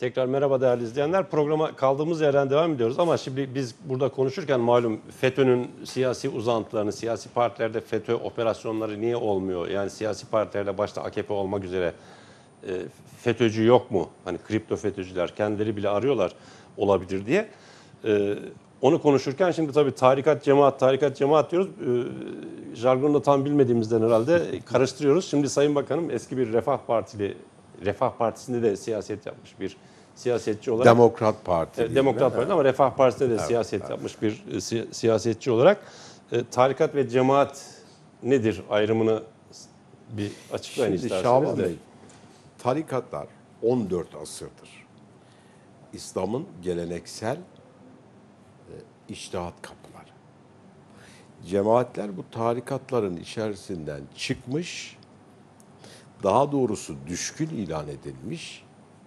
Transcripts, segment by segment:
Tekrar merhaba değerli izleyenler. Programa kaldığımız yerden devam ediyoruz ama şimdi biz burada konuşurken malum FETÖ'nün siyasi uzantılarını, siyasi partilerde FETÖ operasyonları niye olmuyor? Yani siyasi partilerde başta AKP olmak üzere FETÖ'cü yok mu? Hani kripto FETÖ'cüler kendileri bile arıyorlar olabilir diye. Onu konuşurken şimdi tabii tarikat cemaat diyoruz. Jargonu da tam bilmediğimizden herhalde karıştırıyoruz. Şimdi Sayın Bakanım eski bir Refah Partisi'nde de siyaset yapmış bir siyasetçi olarak. Demokrat Parti. Demokrat Parti ama Refah Partisi'nde de siyaset yapmış bir siyasetçi olarak tarikat ve cemaat nedir ayrımını bir açıklayın Şimdi isterseniz Şaban de. Bey, tarikatlar 14 asırdır İslam'ın geleneksel içtihat kapıları. Cemaatler bu tarikatların içerisinden çıkmış, daha doğrusu düşkün ilan edilmiş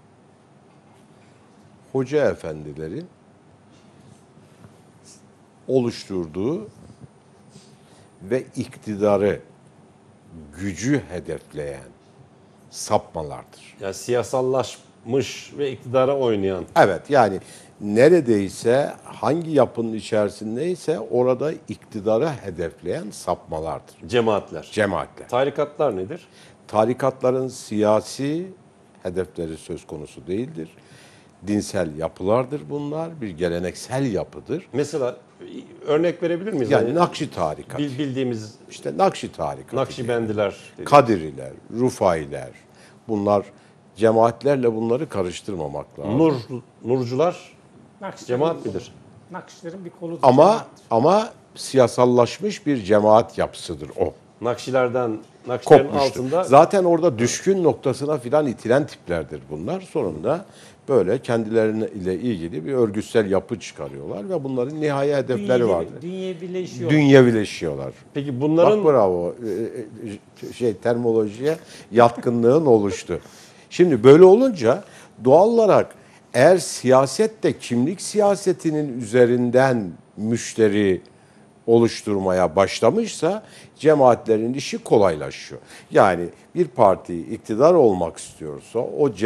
hoca efendilerin oluşturduğu ve iktidarı, gücü hedefleyen sapmalardır. Yani siyasallaşmış ve iktidara oynayan. Evet, yani neredeyse hangi yapının içerisindeyse orada iktidarı hedefleyen sapmalardır. Cemaatler. Cemaatler. Tarikatlar nedir? Tarikatların siyasi hedefleri söz konusu değildir. Dinsel yapılardır bunlar. Bir geleneksel yapıdır. Mesela örnek verebilir miyiz? Yani Nakşi tarikat. Bildiğimiz İşte Nakşi tarikatı. Nakşibendiler. Kadiriler, Rufailer. Bunlar cemaatlerle bunları karıştırmamak lazım. Nurcular Nakşilerin cemaat bir kolu. midir? Nakşilerin bir koludur. Ama siyasallaşmış bir cemaat yapısıdır o. Nakşilerin Kopmuştur. altında Zaten orada düşkün noktasına filan itilen tiplerdir bunlar. Sonunda böyle kendileriyle ilgili bir örgütsel yapı çıkarıyorlar ve bunların nihai hedefleri vardır. Dünyevileşiyorlar. Peki bunların Bak bravo, terminolojiye yatkınlığın oluştu. Şimdi böyle olunca doğal olarak eğer siyaset de kimlik siyasetinin üzerinden müşteri oluşturmaya başlamışsa cemaatlerin işi kolaylaşıyor. Yani bir parti iktidar olmak istiyorsa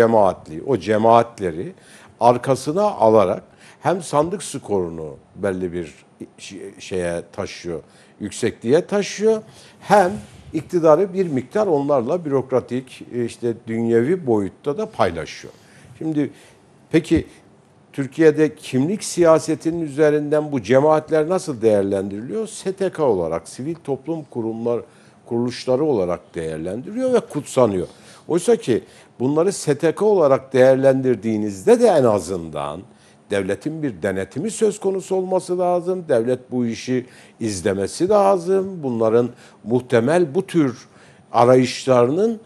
o cemaatleri arkasına alarak hem sandık skorunu belli bir şeye taşıyor, yüksekliğe taşıyor, hem iktidarı bir miktar onlarla bürokratik, işte dünyevi boyutta da paylaşıyor. Şimdi peki Türkiye'de kimlik siyasetinin üzerinden bu cemaatler nasıl değerlendiriliyor? STK olarak, sivil toplum kuruluşları olarak değerlendiriliyor ve kutsanıyor. Oysa ki bunları STK olarak değerlendirdiğinizde de en azından devletin bir denetimi söz konusu olması lazım. Devlet bu işi izlemesi lazım. Bunların muhtemel bu tür arayışlarının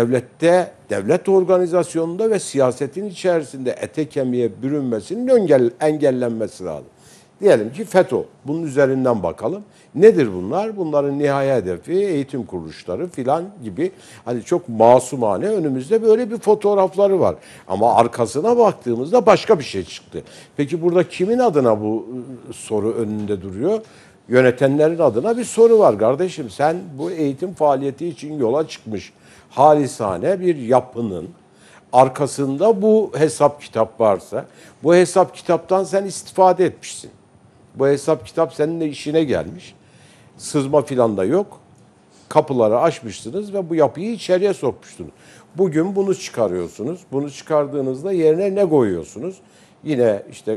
devlet organizasyonunda ve siyasetin içerisinde ete kemiğe bürünmesinin engellenmesi lazım. Diyelim ki FETÖ. Bunun üzerinden bakalım. Nedir bunlar? Bunların nihai hedefi eğitim kuruluşları filan gibi. Hani çok masumane önümüzde böyle bir fotoğrafları var. Ama arkasına baktığımızda başka bir şey çıktı. Peki burada kimin adına bu soru önünde duruyor? Yönetenlerin adına bir soru var. Kardeşim sen bu eğitim faaliyeti için yola çıkmış halisane bir yapının arkasında bu hesap kitap varsa, bu hesap kitaptan sen istifade etmişsin. Bu hesap kitap seninle işine gelmiş. Sızma filan da yok. Kapıları açmışsınız ve bu yapıyı içeriye sokmuşsunuz. Bugün bunu çıkarıyorsunuz. Bunu çıkardığınızda yerine ne koyuyorsunuz? Yine işte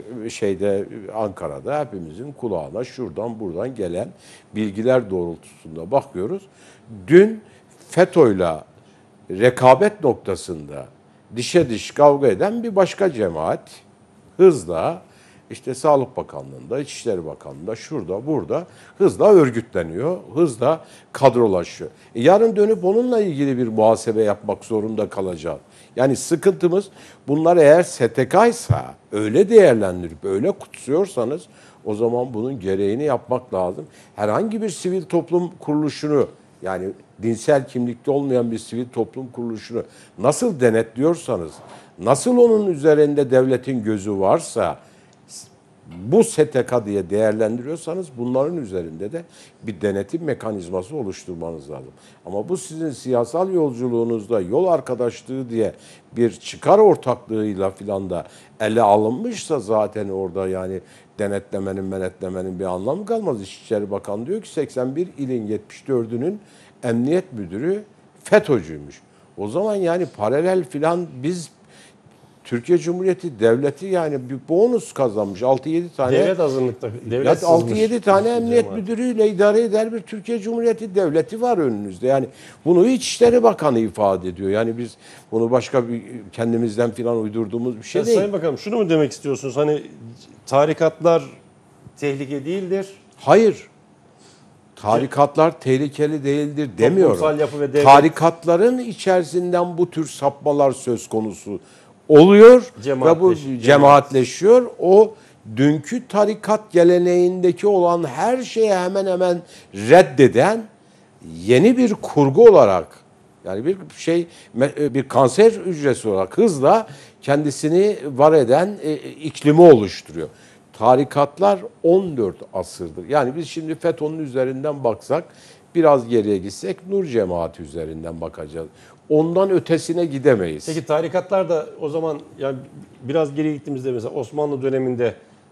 Ankara'da hepimizin kulağına şuradan buradan gelen bilgiler doğrultusunda bakıyoruz. Dün FETÖ'yle rekabet noktasında dişe diş kavga eden bir başka cemaat hızla işte Sağlık Bakanlığı'nda, İçişleri Bakanlığı'nda, şurada, burada hızla örgütleniyor, hızla kadrolaşıyor. Yarın dönüp onunla ilgili bir muhasebe yapmak zorunda kalacağız. Yani sıkıntımız bunlar eğer STK'ysa, öyle değerlendirip, öyle kutsuyorsanız o zaman bunun gereğini yapmak lazım. Herhangi bir sivil toplum kuruluşunu, yani dinsel kimlikte olmayan bir sivil toplum kuruluşunu nasıl denetliyorsanız, nasıl onun üzerinde devletin gözü varsa, bu STK diye değerlendiriyorsanız bunların üzerinde de bir denetim mekanizması oluşturmanız lazım. Ama bu sizin siyasal yolculuğunuzda yol arkadaşlığı diye bir çıkar ortaklığıyla filan da ele alınmışsa zaten orada yani denetlemenin bir anlamı kalmaz. İçişleri Bakanı diyor ki 81 ilin 74'ünün emniyet müdürü FETÖ'cüymüş. O zaman yani paralel filan biz Türkiye Cumhuriyeti Devleti yani bir bonus kazanmış. 6-7 tane Devlet azınlıkta. Devlet 6-7 tane emniyet cemaat. müdürüyle idare eder bir Türkiye Cumhuriyeti Devleti var önünüzde. Yani bunu İçişleri Bakanı ifade ediyor. Yani biz bunu başka bir kendimizden filan uydurduğumuz bir şey değil. Sayın Bakanım şunu mu demek istiyorsunuz? Hani tarikatlar tehlike değildir. Hayır. Tarikatlar tehlikeli değildir demiyorum. Toplumsal yapı ve devlet- Tarikatların içerisinden bu tür sapmalar söz konusu oluyor ve bu cemaatleşiyor. O dünkü tarikat geleneğindeki olan her şeye hemen hemen reddeden yeni bir kurgu olarak yani bir kanser hücresi olarak hızla kendisini var eden iklimi oluşturuyor. Tarikatlar 14 asırdır. Yani biz şimdi FETÖ'nün üzerinden baksak, biraz geriye gitsek Nur Cemaati üzerinden bakacağız. Ondan ötesine gidemeyiz. Peki tarikatlar da o zaman yani biraz geri gittiğimizde mesela Osmanlı döneminde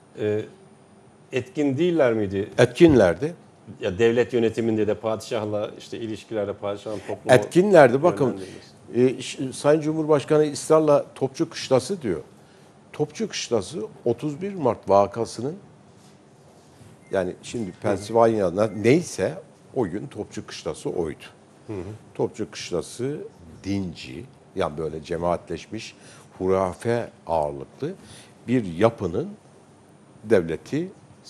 etkin değiller miydi? Etkinlerdi. Ya devlet yönetiminde de padişahla işte ilişkilerde padişahın toplumu Etkinlerdi. Bakın yönlendirmesi. Sayın Cumhurbaşkanı ısrarla Topçu Kışlası diyor. Topçu Kışlası 31 Mart vakasının yani şimdi Pensilvanya'da neyse o gün Topçu Kışlası oydu. Topçu Kışlası dinci, yani böyle cemaatleşmiş, hurafe ağırlıklı bir yapının devleti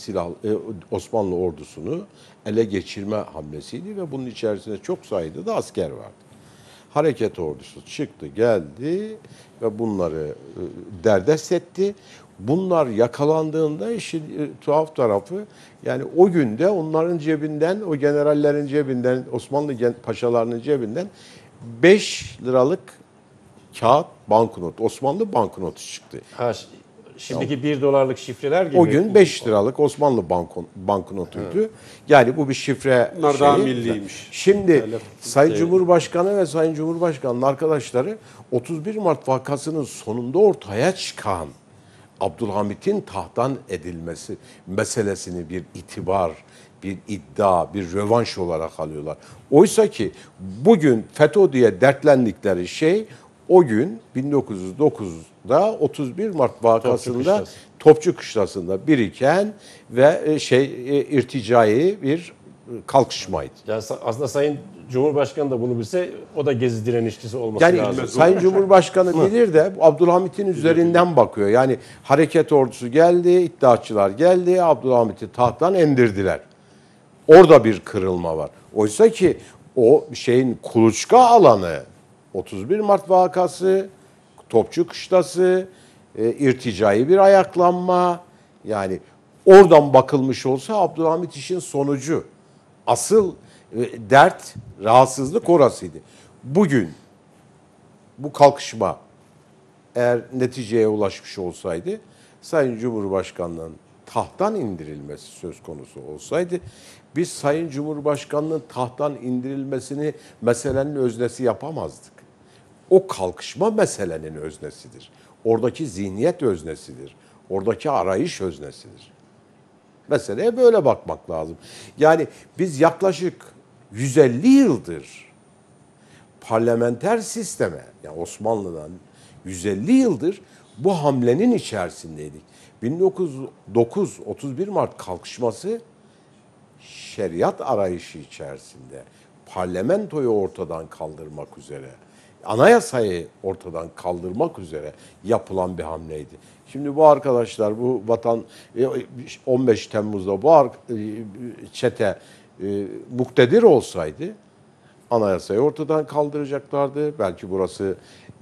Osmanlı ordusunu ele geçirme hamlesiydi ve bunun içerisinde çok sayıda da asker vardı. Hareket ordusu çıktı, geldi ve bunları derdest etti. Bunlar yakalandığında işin tuhaf tarafı yani o günde onların cebinden, o generallerin cebinden, Osmanlı paşalarının cebinden 5 liralık kağıt banknot, Osmanlı banknotu çıktı. Şimdiki 1 dolarlık şifreler gibi. O gün 5 liralık Osmanlı banknotuydu. Evet. Yani bu bir şifre Bunlar daha milliymiş. Şimdi Sayın Cumhurbaşkanı ve Sayın Cumhurbaşkanı'nın arkadaşları 31 Mart vakasının sonunda ortaya çıkan Abdülhamit'in tahttan edilmesi meselesini bir itibar, bir iddia, bir rövanş olarak alıyorlar. Oysa ki bugün FETÖ diye dertlendikleri şey o gün 1909'da 31 Mart vakasında Topçu Kışlası'nda biriken ve irticai bir kalkışmaydı. Yani aslında Sayın Cumhurbaşkanı da bunu bilse o da gezi direnişçisi olması yani lazım. Sayın Cumhurbaşkanı bilir de Abdülhamit'in üzerinden bakıyor. Yani hareket ordusu geldi, iddiaçılar geldi, Abdülhamit'i tahttan indirdiler. Orada bir kırılma var. Oysa ki o şeyin kuluçka alanı 31 Mart vakası, Topçu Kışlası, irticai bir ayaklanma. Yani oradan bakılmış olsa Abdülhamit işin sonucu. Asıl dert, rahatsızlık orasıydı. Bugün bu kalkışma eğer neticeye ulaşmış olsaydı, Sayın Cumhurbaşkanı'nın tahttan indirilmesi söz konusu olsaydı, biz Sayın Cumhurbaşkanı'nın tahttan indirilmesini meselenin öznesi yapamazdık. O kalkışma meselenin öznesidir. Oradaki zihniyet öznesidir. Oradaki arayış öznesidir. Meseleye böyle bakmak lazım. Yani biz yaklaşık 150 yıldır parlamenter sisteme, yani Osmanlı'dan 150 yıldır bu hamlenin içerisindeydik. 1909 31 Mart kalkışması şeriat arayışı içerisinde parlamentoyu ortadan kaldırmak üzere, anayasayı ortadan kaldırmak üzere yapılan bir hamleydi. Şimdi bu arkadaşlar, bu 15 Temmuz'da bu çete muktedir olsaydı anayasayı ortadan kaldıracaklardı. Belki burası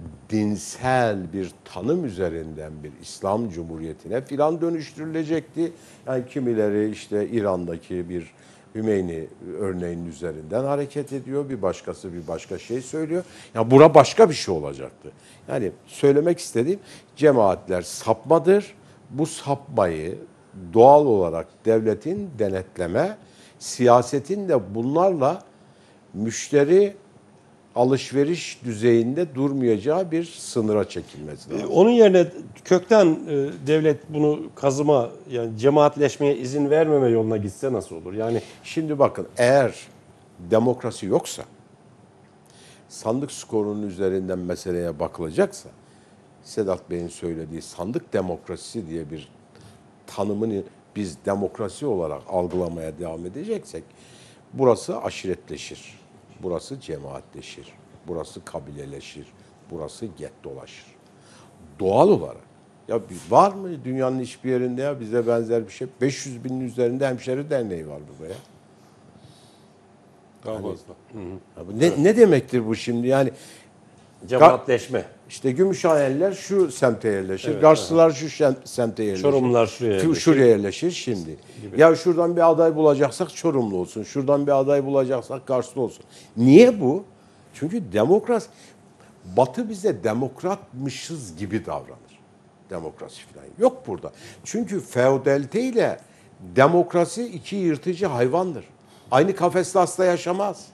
dinsel bir tanım üzerinden bir İslam Cumhuriyeti'ne filan dönüştürülecekti. Yani kimileri işte İran'daki bir Hümeyni örneğinin üzerinden hareket ediyor. Bir başkası bir başka şey söylüyor. Yani bura başka bir şey olacaktı. Yani söylemek istediğim cemaatler sapmadır. Bu sapmayı doğal olarak devletin denetleme, siyasetin de bunlarla müşteri alışveriş düzeyinde durmayacağı bir sınıra çekilmesi lazım. Onun yerine kökten devlet bunu kazıma, yani cemaatleşmeye izin vermeme yoluna gitse nasıl olur? Yani Şimdi bakın, eğer demokrasi yoksa, sandık skorunun üzerinden meseleye bakılacaksa, Sedat Bey'in söylediği sandık demokrasisi diye bir tanımını biz demokrasi olarak algılamaya devam edeceksek, burası aşiretleşir, burası cemaatleşir, burası kabileleşir, burası gettolaşır. Doğal olarak. Ya var mı dünyanın hiçbir yerinde ya bize benzer bir şey? 500 binin üzerinde hemşeri derneği var burada ya. daha fazla. Ya bu ne demektir bu şimdi? Yani Cemaatleşme. işte Gümüşhaneliler şu semte yerleşir, Karslılar şu semte yerleşir. Çorumlular şuraya yerleşir. Şuraya yerleşir şimdi. Ya şuradan bir aday bulacaksak Çorumlu olsun, şuradan bir aday bulacaksak Karslı olsun. Niye bu? Çünkü demokrasi, Batı bize demokratmışız gibi davranır. Demokrasi falan yok burada. Çünkü feodalite ile demokrasi iki yırtıcı hayvandır. Aynı kafeste asla yaşamaz.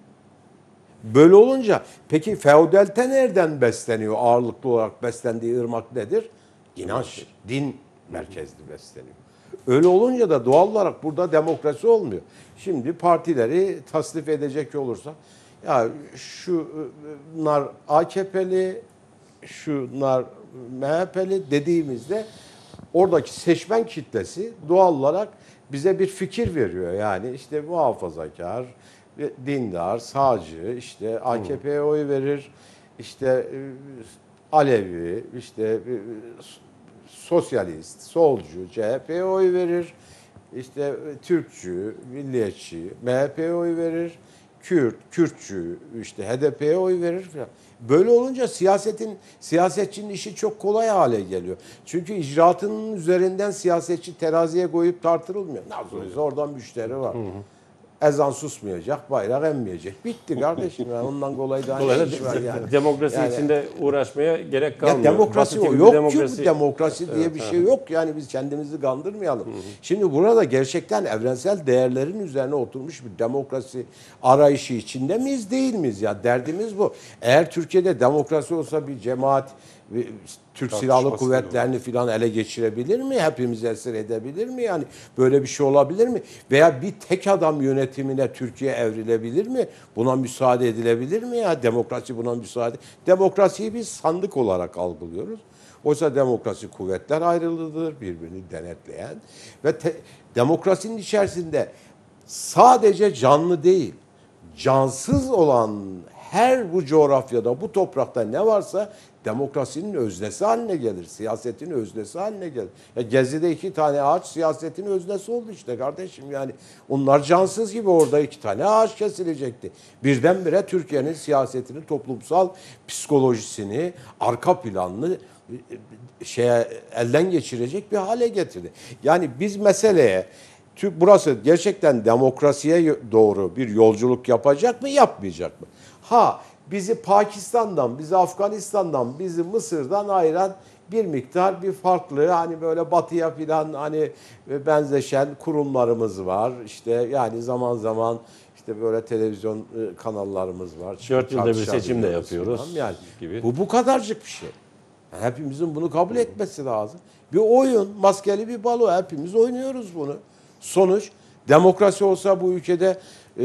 Böyle olunca peki feodalite nereden besleniyor? Ağırlıklı olarak beslendiği ırmak nedir? İnanç, din merkezli besleniyor. Öyle olunca da doğal olarak burada demokrasi olmuyor. Şimdi partileri tasnif edecek olursa, ya şunlar AKP'li, şunlar MHP'li dediğimizde oradaki seçmen kitlesi doğal olarak bize bir fikir veriyor. Yani işte muhafazakar, dindar, sağcı, işte AKP'ye oy verir, işte Alevi, işte sosyalist, solcu, CHP'ye oy verir, işte Türkçü, milliyetçi, MHP'ye oy verir, Kürt, Kürtçü, işte HDP'ye oy verir falan. Böyle olunca siyasetçinin işi çok kolay hale geliyor. Çünkü icraatının üzerinden siyasetçi teraziye koyup tartılmıyor. Nasıl olsa oradan müşteri var. Ezan susmayacak, bayrak emmeyecek. Bitti kardeşim. Yani ondan kolay daha ne iş var yani. Demokrasi Yani- içinde uğraşmaya gerek kalmıyor. Ya demokrasi Batı o gibi yok bir ki, demokrasi diye bir şey yok. Yani biz kendimizi kandırmayalım. Şimdi burada gerçekten evrensel değerlerin üzerine oturmuş bir demokrasi arayışı içinde miyiz, değil miyiz? Ya derdimiz bu. Eğer Türkiye'de demokrasi olsa bir cemaat Türk Silahlı Kuvvetlerini filan ele geçirebilir mi? Hepimizi esir edebilir mi? Yani böyle bir şey olabilir mi? Veya bir tek adam yönetimine Türkiye evrilebilir mi? Buna müsaade edilebilir mi ya? Demokrasi buna müsaade. Demokrasiyi biz sandık olarak algılıyoruz. Oysa demokrasi kuvvetler ayrılığıdır, birbirini denetleyen ve demokrasinin içerisinde sadece canlı değil, cansız olan her bu coğrafyada, bu toprakta ne varsa demokrasinin öznesi haline gelir. Siyasetin öznesi haline gelir. Ya Gezi'de 2 tane ağaç siyasetin öznesi oldu işte kardeşim. Yani onlar cansız gibi orada 2 tane ağaç kesilecekti. Birdenbire Türkiye'nin siyasetini, toplumsal psikolojisini, arka planını elden geçirecek bir hale getirdi. Yani biz meseleye burası gerçekten demokrasiye doğru bir yolculuk yapacak mı, yapmayacak mı? Bizi Pakistan'dan, bizi Afganistan'dan, bizi Mısır'dan ayıran bir miktar bir farklı, hani böyle batıya filan hani benzeşen kurumlarımız var. İşte yani zaman zaman işte böyle televizyon kanallarımız var. 4 yılda bir seçim de Tartışabiliyoruz yapıyoruz filan. Yani gibi. bu kadarcık bir şey. Yani hepimizin bunu kabul etmesi lazım. Bir oyun, maskeli bir balo, hepimiz oynuyoruz bunu. Sonuç, demokrasi olsa bu ülkede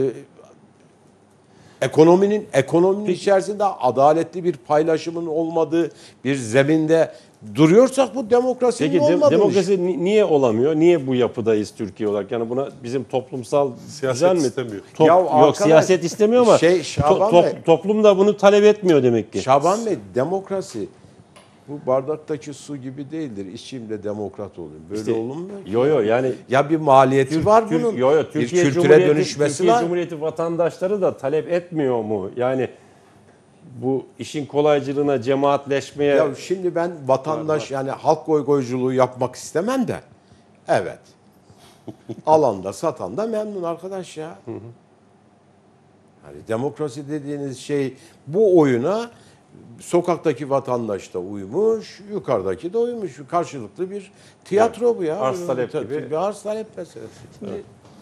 ekonominin içerisinde adaletli bir paylaşımın olmadığı bir zeminde duruyorsak bu demokrasinin Peki olmadığı demokrasi niye olamıyor? Niye bu yapıdayız Türkiye olarak? Yani buna bizim toplumsal Siyaset düzen mi? istemiyor. Ya Yok, arkadaş, siyaset istemiyor ama Şaban Bey, toplum da bunu talep etmiyor demek ki. Şaban Bey, demokrasi bu bardaktaki su gibi değildir. İçeyim de demokrat olayım. Böyle İşte, olunmuyor ki. Yo yani Ya bir maliyeti var bunun. bir Türkiye kültüre Cumhuriyeti, dönüşmesi Türkiye var. Cumhuriyeti vatandaşları da talep etmiyor mu? Yani bu işin kolaycılığına, cemaatleşmeye... Ya şimdi ben vatandaş yani halk goygoyculuğu yapmak istemem de. Evet. Alanda satan da memnun arkadaş ya. Hani demokrasi dediğiniz şey bu oyuna Sokaktaki vatandaş da uymuş, yukarıdaki de uymuş. Karşılıklı bir tiyatro bu ya. Arz talep gibi. Bir arz talep meselesi. Şimdi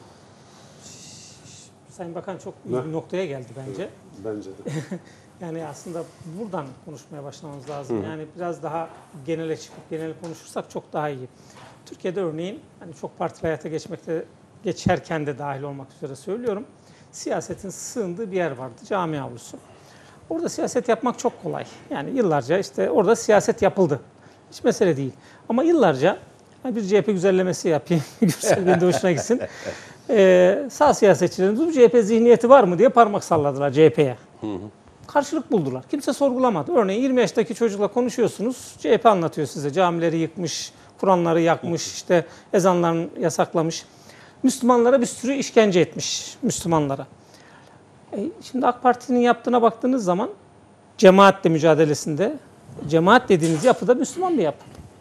Sayın Bakan çok iyi bir noktaya geldi bence. Bence de. Yani aslında buradan konuşmaya başlamamız lazım. Yani biraz daha genele çıkıp genel konuşursak çok daha iyi. Türkiye'de örneğin hani çok partili hayata geçerken de dahil olmak üzere söylüyorum. Siyasetin sığındığı bir yer vardı, cami avlusu. Orada siyaset yapmak çok kolay. Yani yıllarca işte orada siyaset yapıldı. Hiç mesele değil. Ama yıllarca bir CHP güzellemesi yapayım, Gürsel Bey'in de hoşuna gitsin. Sağ siyasetçilerin bu CHP zihniyeti var mı diye parmak salladılar CHP'ye. Karşılık buldular. Kimse sorgulamadı. Örneğin 20 yaşındaki çocukla konuşuyorsunuz. CHP anlatıyor size. Camileri yıkmış, Kur'anları yakmış, işte ezanlarını yasaklamış. Müslümanlara bir sürü işkence etmiş Müslümanlara. Şimdi AK Parti'nin yaptığına baktığınız zaman cemaatle mücadelesinde cemaat dediğiniz yapıda Müslüman bir yapı.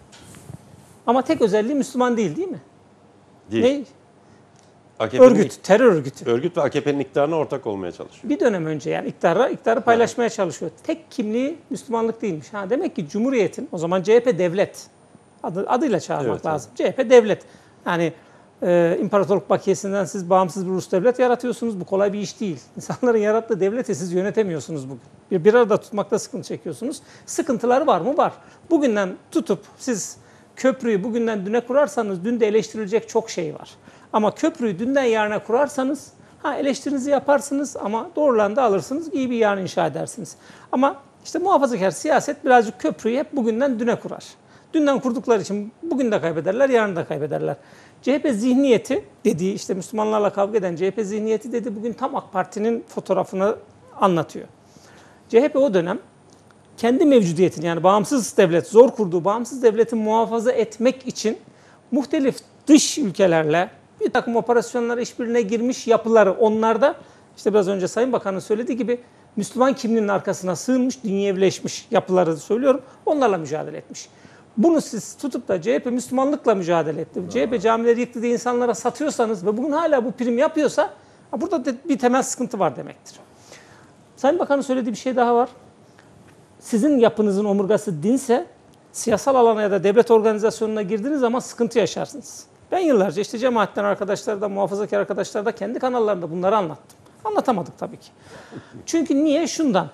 Ama tek özelliği Müslüman değil mi? Değil. Ne? AKP'nin Örgüt, terör örgütü. Örgüt ve AKP'nin iktidarına ortak olmaya çalışıyor. Bir dönem önce yani iktidarı paylaşmaya çalışıyor. Tek kimliği Müslümanlık değilmiş. Demek ki Cumhuriyet'in, o zaman CHP devlet adıyla çağırmak Evet, lazım. CHP devlet. Yani imparatorluk bakiyesinden siz bağımsız bir ulus devlet yaratıyorsunuz. Bu kolay bir iş değil. İnsanların yarattığı devleti siz yönetemiyorsunuz bugün. Bir arada tutmakta sıkıntı çekiyorsunuz. Sıkıntıları var mı? Var. Bugünden tutup siz köprüyü bugünden düne kurarsanız dün de eleştirilecek çok şey var. Ama köprüyü dünden yarına kurarsanız eleştirinizi yaparsınız ama doğrularını da alırsınız, iyi bir yarın inşa edersiniz. Ama işte muhafazakar siyaset birazcık köprüyü hep bugünden düne kurar. Dünden kurdukları için bugün de kaybederler, yarın da kaybederler. CHP zihniyeti dediği, işte Müslümanlarla kavga eden CHP zihniyeti dedi bugün tam AK Parti'nin fotoğrafını anlatıyor. CHP o dönem kendi mevcudiyetini, yani bağımsız devlet, zor kurduğu bağımsız devleti muhafaza etmek için muhtelif dış ülkelerle bir takım operasyonlara işbirliğine girmiş yapıları, onlarda işte biraz önce Sayın Bakan'ın söylediği gibi Müslüman kimliğinin arkasına sığınmış, dünyevleşmiş yapıları söylüyorum, onlarla mücadele etmiş. Bunu siz tutup da CHP Müslümanlıkla mücadele etti. CHP camileri yıktı diye insanlara satıyorsanız ve bugün hala bu prim yapıyorsa burada bir temel sıkıntı var demektir. Sayın Bakan'ın söylediği bir şey daha var. Sizin yapınızın omurgası dinse siyasal alana ya da devlet organizasyonuna girdiğiniz zaman sıkıntı yaşarsınız. Ben yıllarca işte cemaatten arkadaşlar da, muhafazakar arkadaşlar da kendi kanallarında bunları anlattım. Anlatamadık tabii ki. Çünkü niye? Şundan.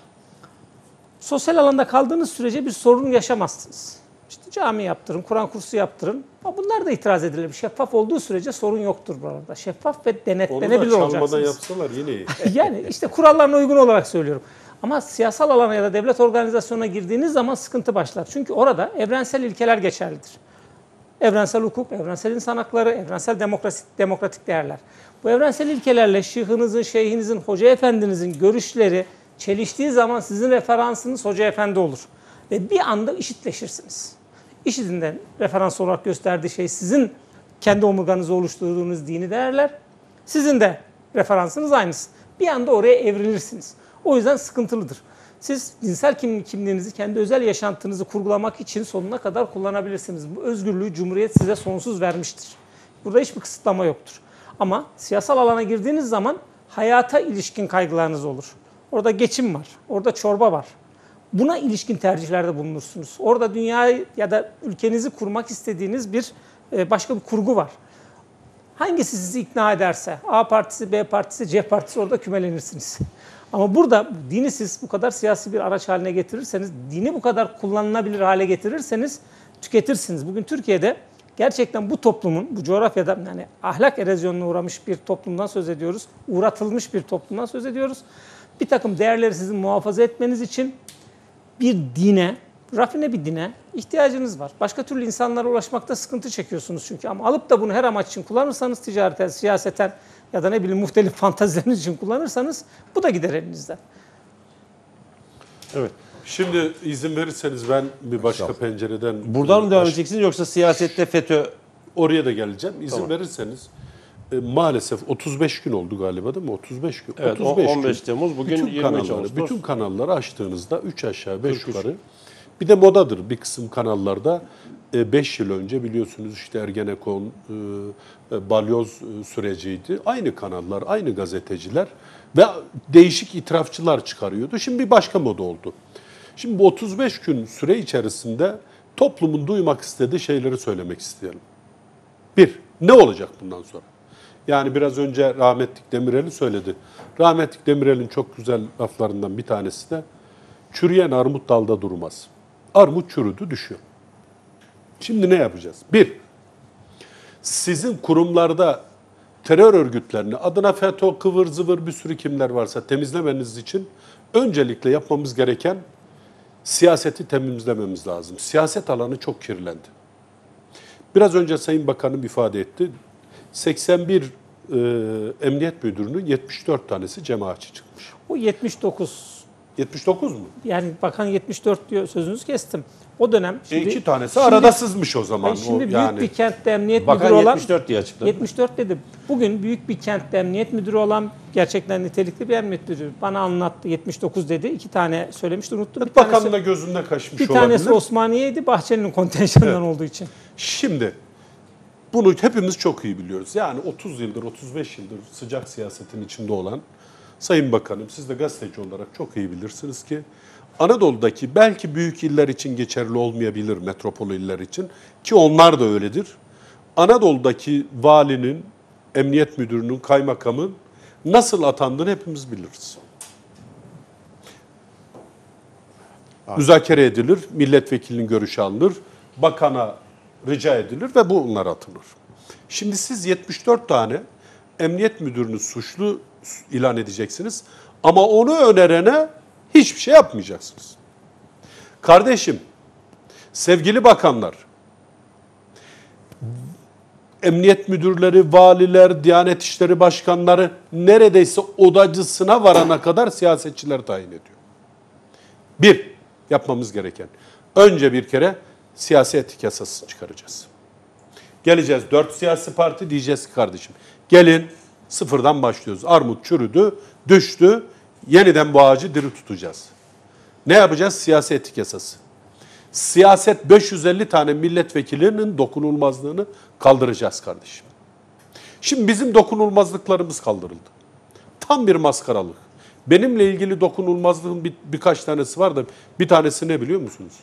Sosyal alanda kaldığınız sürece bir sorun yaşamazsınız. İşte cami yaptırın, Kur'an kursu yaptırın. Ama bunlar da itiraz edilir. Şeffaf olduğu sürece sorun yoktur burada. Şeffaf ve denetlenebilir olacaksınız. Onu da çalmadan yapsalar yine iyi. Yani işte kurallarına uygun olarak söylüyorum. Ama siyasal alana ya da devlet organizasyonuna girdiğiniz zaman sıkıntı başlar. Çünkü orada evrensel ilkeler geçerlidir. Evrensel hukuk, evrensel insan hakları, evrensel demokratik değerler. Bu evrensel ilkelerle şıhınızın, şeyhinizin, hoca efendinizin görüşleri çeliştiği zaman sizin referansınız hoca efendi olur. Ve bir anda IŞİD'leşirsiniz. IŞİD'in de referans olarak gösterdiği şey sizin kendi omurganızı oluşturduğunuz dini değerler. Sizin de referansınız aynısı. Bir anda oraya evrilirsiniz. O yüzden sıkıntılıdır. Siz dinsel kimliğinizi, kendi özel yaşantınızı kurgulamak için sonuna kadar kullanabilirsiniz. Bu özgürlüğü Cumhuriyet size sonsuz vermiştir. Burada hiçbir kısıtlama yoktur. Ama siyasal alana girdiğiniz zaman hayata ilişkin kaygılarınız olur. Orada geçim var, orada çorba var. Buna ilişkin tercihlerde bulunursunuz. Orada dünyayı ya da ülkenizi kurmak istediğiniz bir başka bir kurgu var. Hangisi sizi ikna ederse, A partisi, B partisi, C partisi orada kümelenirsiniz. Ama burada dini siz bu kadar siyasi bir araç haline getirirseniz, dini bu kadar kullanılabilir hale getirirseniz tüketirsiniz. Bugün Türkiye'de gerçekten bu toplumun, bu coğrafyada yani ahlak erozyonuna uğramış bir toplumdan söz ediyoruz. Uğratılmış bir toplumdan söz ediyoruz. Bir takım değerleri sizin muhafaza etmeniz için bir dine, rafine bir dine ihtiyacınız var. Başka türlü insanlara ulaşmakta sıkıntı çekiyorsunuz çünkü. Ama alıp da bunu her amaç için kullanırsanız, ticareten, siyaseten ya da ne bileyim muhtelif fantazileriniz için kullanırsanız bu da gider elinizden. Evet. Şimdi izin verirseniz ben bir başka pencereden... Buradan mı devam edeceksiniz yoksa siyasette FETÖ? Oraya da geleceğim. İzin verirseniz maalesef 35 gün oldu galiba değil mi? 35 gün. Evet, 15 Temmuz, bugün bütün 23 kanalları, Ağustos. bütün kanalları açtığınızda 3 aşağı 5 yukarı. Bir de modadır bir kısım kanallarda 5 yıl önce biliyorsunuz işte Ergenekon, balyoz süreciydi. Aynı kanallar, aynı gazeteciler ve değişik itirafçılar çıkarıyordu. Şimdi bir başka moda oldu. Şimdi bu 35 gün süre içerisinde toplumun duymak istediği şeyleri söylemek isteyelim. Bir, ne olacak bundan sonra? Yani biraz önce rahmetlik Demirel'i söyledi. Rahmetlik Demirel'in çok güzel laflarından bir tanesi de çürüyen armut dalda durmaz. Armut çürüdü, düşüyor. Şimdi ne yapacağız? Bir, sizin kurumlarda terör örgütlerini, adına FETÖ, kıvır zıvır bir sürü kimler varsa temizlemeniz için öncelikle yapmamız gereken siyaseti temizlememiz lazım. Siyaset alanı çok kirlendi. Biraz önce Sayın Bakanım ifade etti. 81 emniyet müdürünün 74 tanesi cemaatçi çıkmış. O 79. 79 mu? Yani bakan 74 diyor, sözünüzü kestim. O dönem şimdi, 2 tanesi arada sızmış o zaman. Şimdi O büyük yani. bir kentte emniyet Bakan müdürü olan 74 diye açıkladı. 74 dedi. Bugün büyük bir kentte emniyet müdürü olan gerçekten nitelikli bir emniyet müdürü bana anlattı. 79 dedi. 2 tane söylemişti, unuttum. Bir Bakanın tanesi, da gözünde kaçmış bir olabilir. tanesi Osmaniye'ydi. Bahçeli'nin kontenjanından olduğu için. Şimdi bunu hepimiz çok iyi biliyoruz. Yani 30 yıldır, 35 yıldır sıcak siyasetin içinde olan Sayın Bakanım, siz de gazeteci olarak çok iyi bilirsiniz ki Anadolu'daki belki büyük iller için geçerli olmayabilir, metropol iller için ki onlar da öyledir. Anadolu'daki valinin, emniyet müdürünün, kaymakamın nasıl atandığını hepimiz biliriz. Müzakere edilir, milletvekilinin görüşü alınır, bakana rica edilir ve bunlar atılır. Şimdi siz 74 tane emniyet müdürünü suçlu ilan edeceksiniz ama onu önerene hiçbir şey yapmayacaksınız. Kardeşim, sevgili bakanlar, emniyet müdürleri, valiler, Diyanet İşleri Başkanları neredeyse odacısına varana kadar siyasetçiler tayin ediyor. Bir, yapmamız gereken, önce bir kere siyasi etik yasası çıkaracağız. Geleceğiz 4 siyasi parti, diyeceğiz ki kardeşim gelin sıfırdan başlıyoruz. Armut çürüdü, düştü, yeniden bu ağacı diri tutacağız. Ne yapacağız? Siyasi etik yasası. Siyaset 550 tane milletvekilinin dokunulmazlığını kaldıracağız kardeşim. Şimdi bizim dokunulmazlıklarımız kaldırıldı. Tam bir maskaralık. Benimle ilgili dokunulmazlığın birkaç tanesi var da bir tanesi ne biliyor musunuz?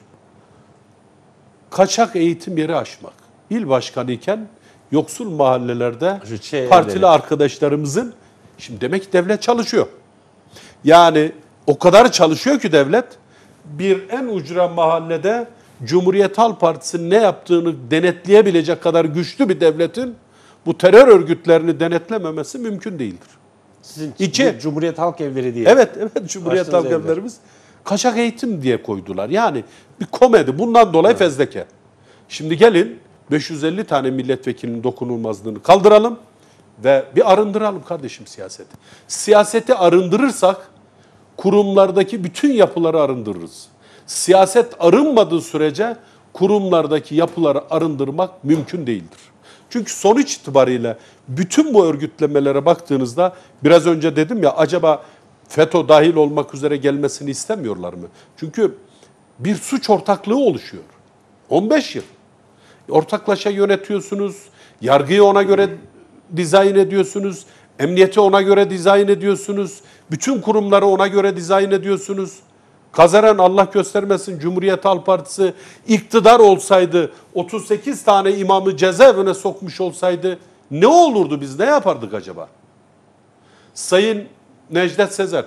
Kaçak eğitim yeri açmak. İl başkanı iken yoksul mahallelerde partili arkadaşlarımızın, şimdi demek ki devlet çalışıyor. Yani o kadar çalışıyor ki devlet, bir en ucra mahallede Cumhuriyet Halk Partisi'nin ne yaptığını denetleyebilecek kadar güçlü bir devletin bu terör örgütlerini denetlememesi mümkün değildir. Sizin İki, Cumhuriyet Halk Evleri diye. Evet, Cumhuriyet Halk Açtığınız Evlerimiz kaçak eğitim diye koydular. Yani bir komedi. Bundan dolayı fezleke. Şimdi gelin 550 tane milletvekilinin dokunulmazlığını kaldıralım ve bir arındıralım kardeşim siyaseti. Siyaseti arındırırsak kurumlardaki bütün yapıları arındırırız. Siyaset arınmadığı sürece kurumlardaki yapıları arındırmak mümkün değildir. Çünkü sonuç itibariyle bütün bu örgütlemelere baktığınızda biraz önce dedim ya, acaba FETÖ dahil olmak üzere gelmesini istemiyorlar mı? Çünkü bir suç ortaklığı oluşuyor. 15 yıl. Ortaklaşa yönetiyorsunuz, yargıyı ona göre dizayn ediyorsunuz, emniyeti ona göre dizayn ediyorsunuz, bütün kurumları ona göre dizayn ediyorsunuz. Kazanan Allah göstermesin Cumhuriyet Halk Partisi iktidar olsaydı, 38 tane imamı cezaevine sokmuş olsaydı ne olurdu, biz ne yapardık acaba? Sayın Necdet Sezer,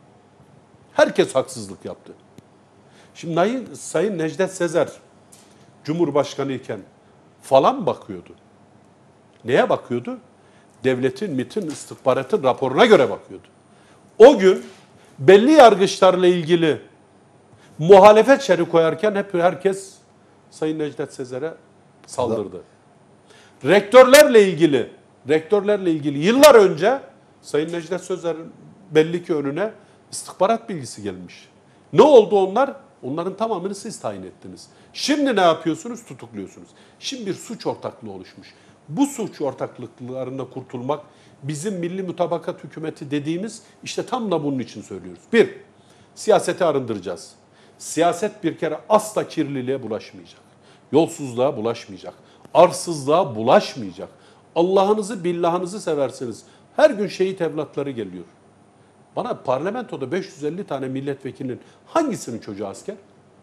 herkes haksızlık yaptı. Şimdi Sayın Necdet Sezer Cumhurbaşkanı iken falan bakıyordu. Neye bakıyordu? Devletin, MİT'in, istihbaratın raporuna göre bakıyordu. O gün belli yargıçlarla ilgili muhalefet şerhi koyarken hep herkes Sayın Necdet Sezer'e saldırdı. Rektörlerle ilgili yıllar önce Sayın Necdet Sezer'in belli ki önüne istihbarat bilgisi gelmiş. Ne oldu onlar? Onların tamamını siz tayin ettiniz. Şimdi ne yapıyorsunuz? Tutukluyorsunuz. Şimdi bir suç ortaklığı oluşmuş. Bu suç ortaklıklarına kurtulmak bizim milli mutabakat hükümeti dediğimiz işte tam da bunun için söylüyoruz. Bir, siyaseti arındıracağız. Siyaset bir kere asla kirliliğe bulaşmayacak. Yolsuzluğa bulaşmayacak. Arsızlığa bulaşmayacak. Allah'ınızı, billahınızı seversiniz. Her gün şehit evlatları geliyor. Bana parlamentoda 550 tane milletvekilinin hangisinin çocuğu asker?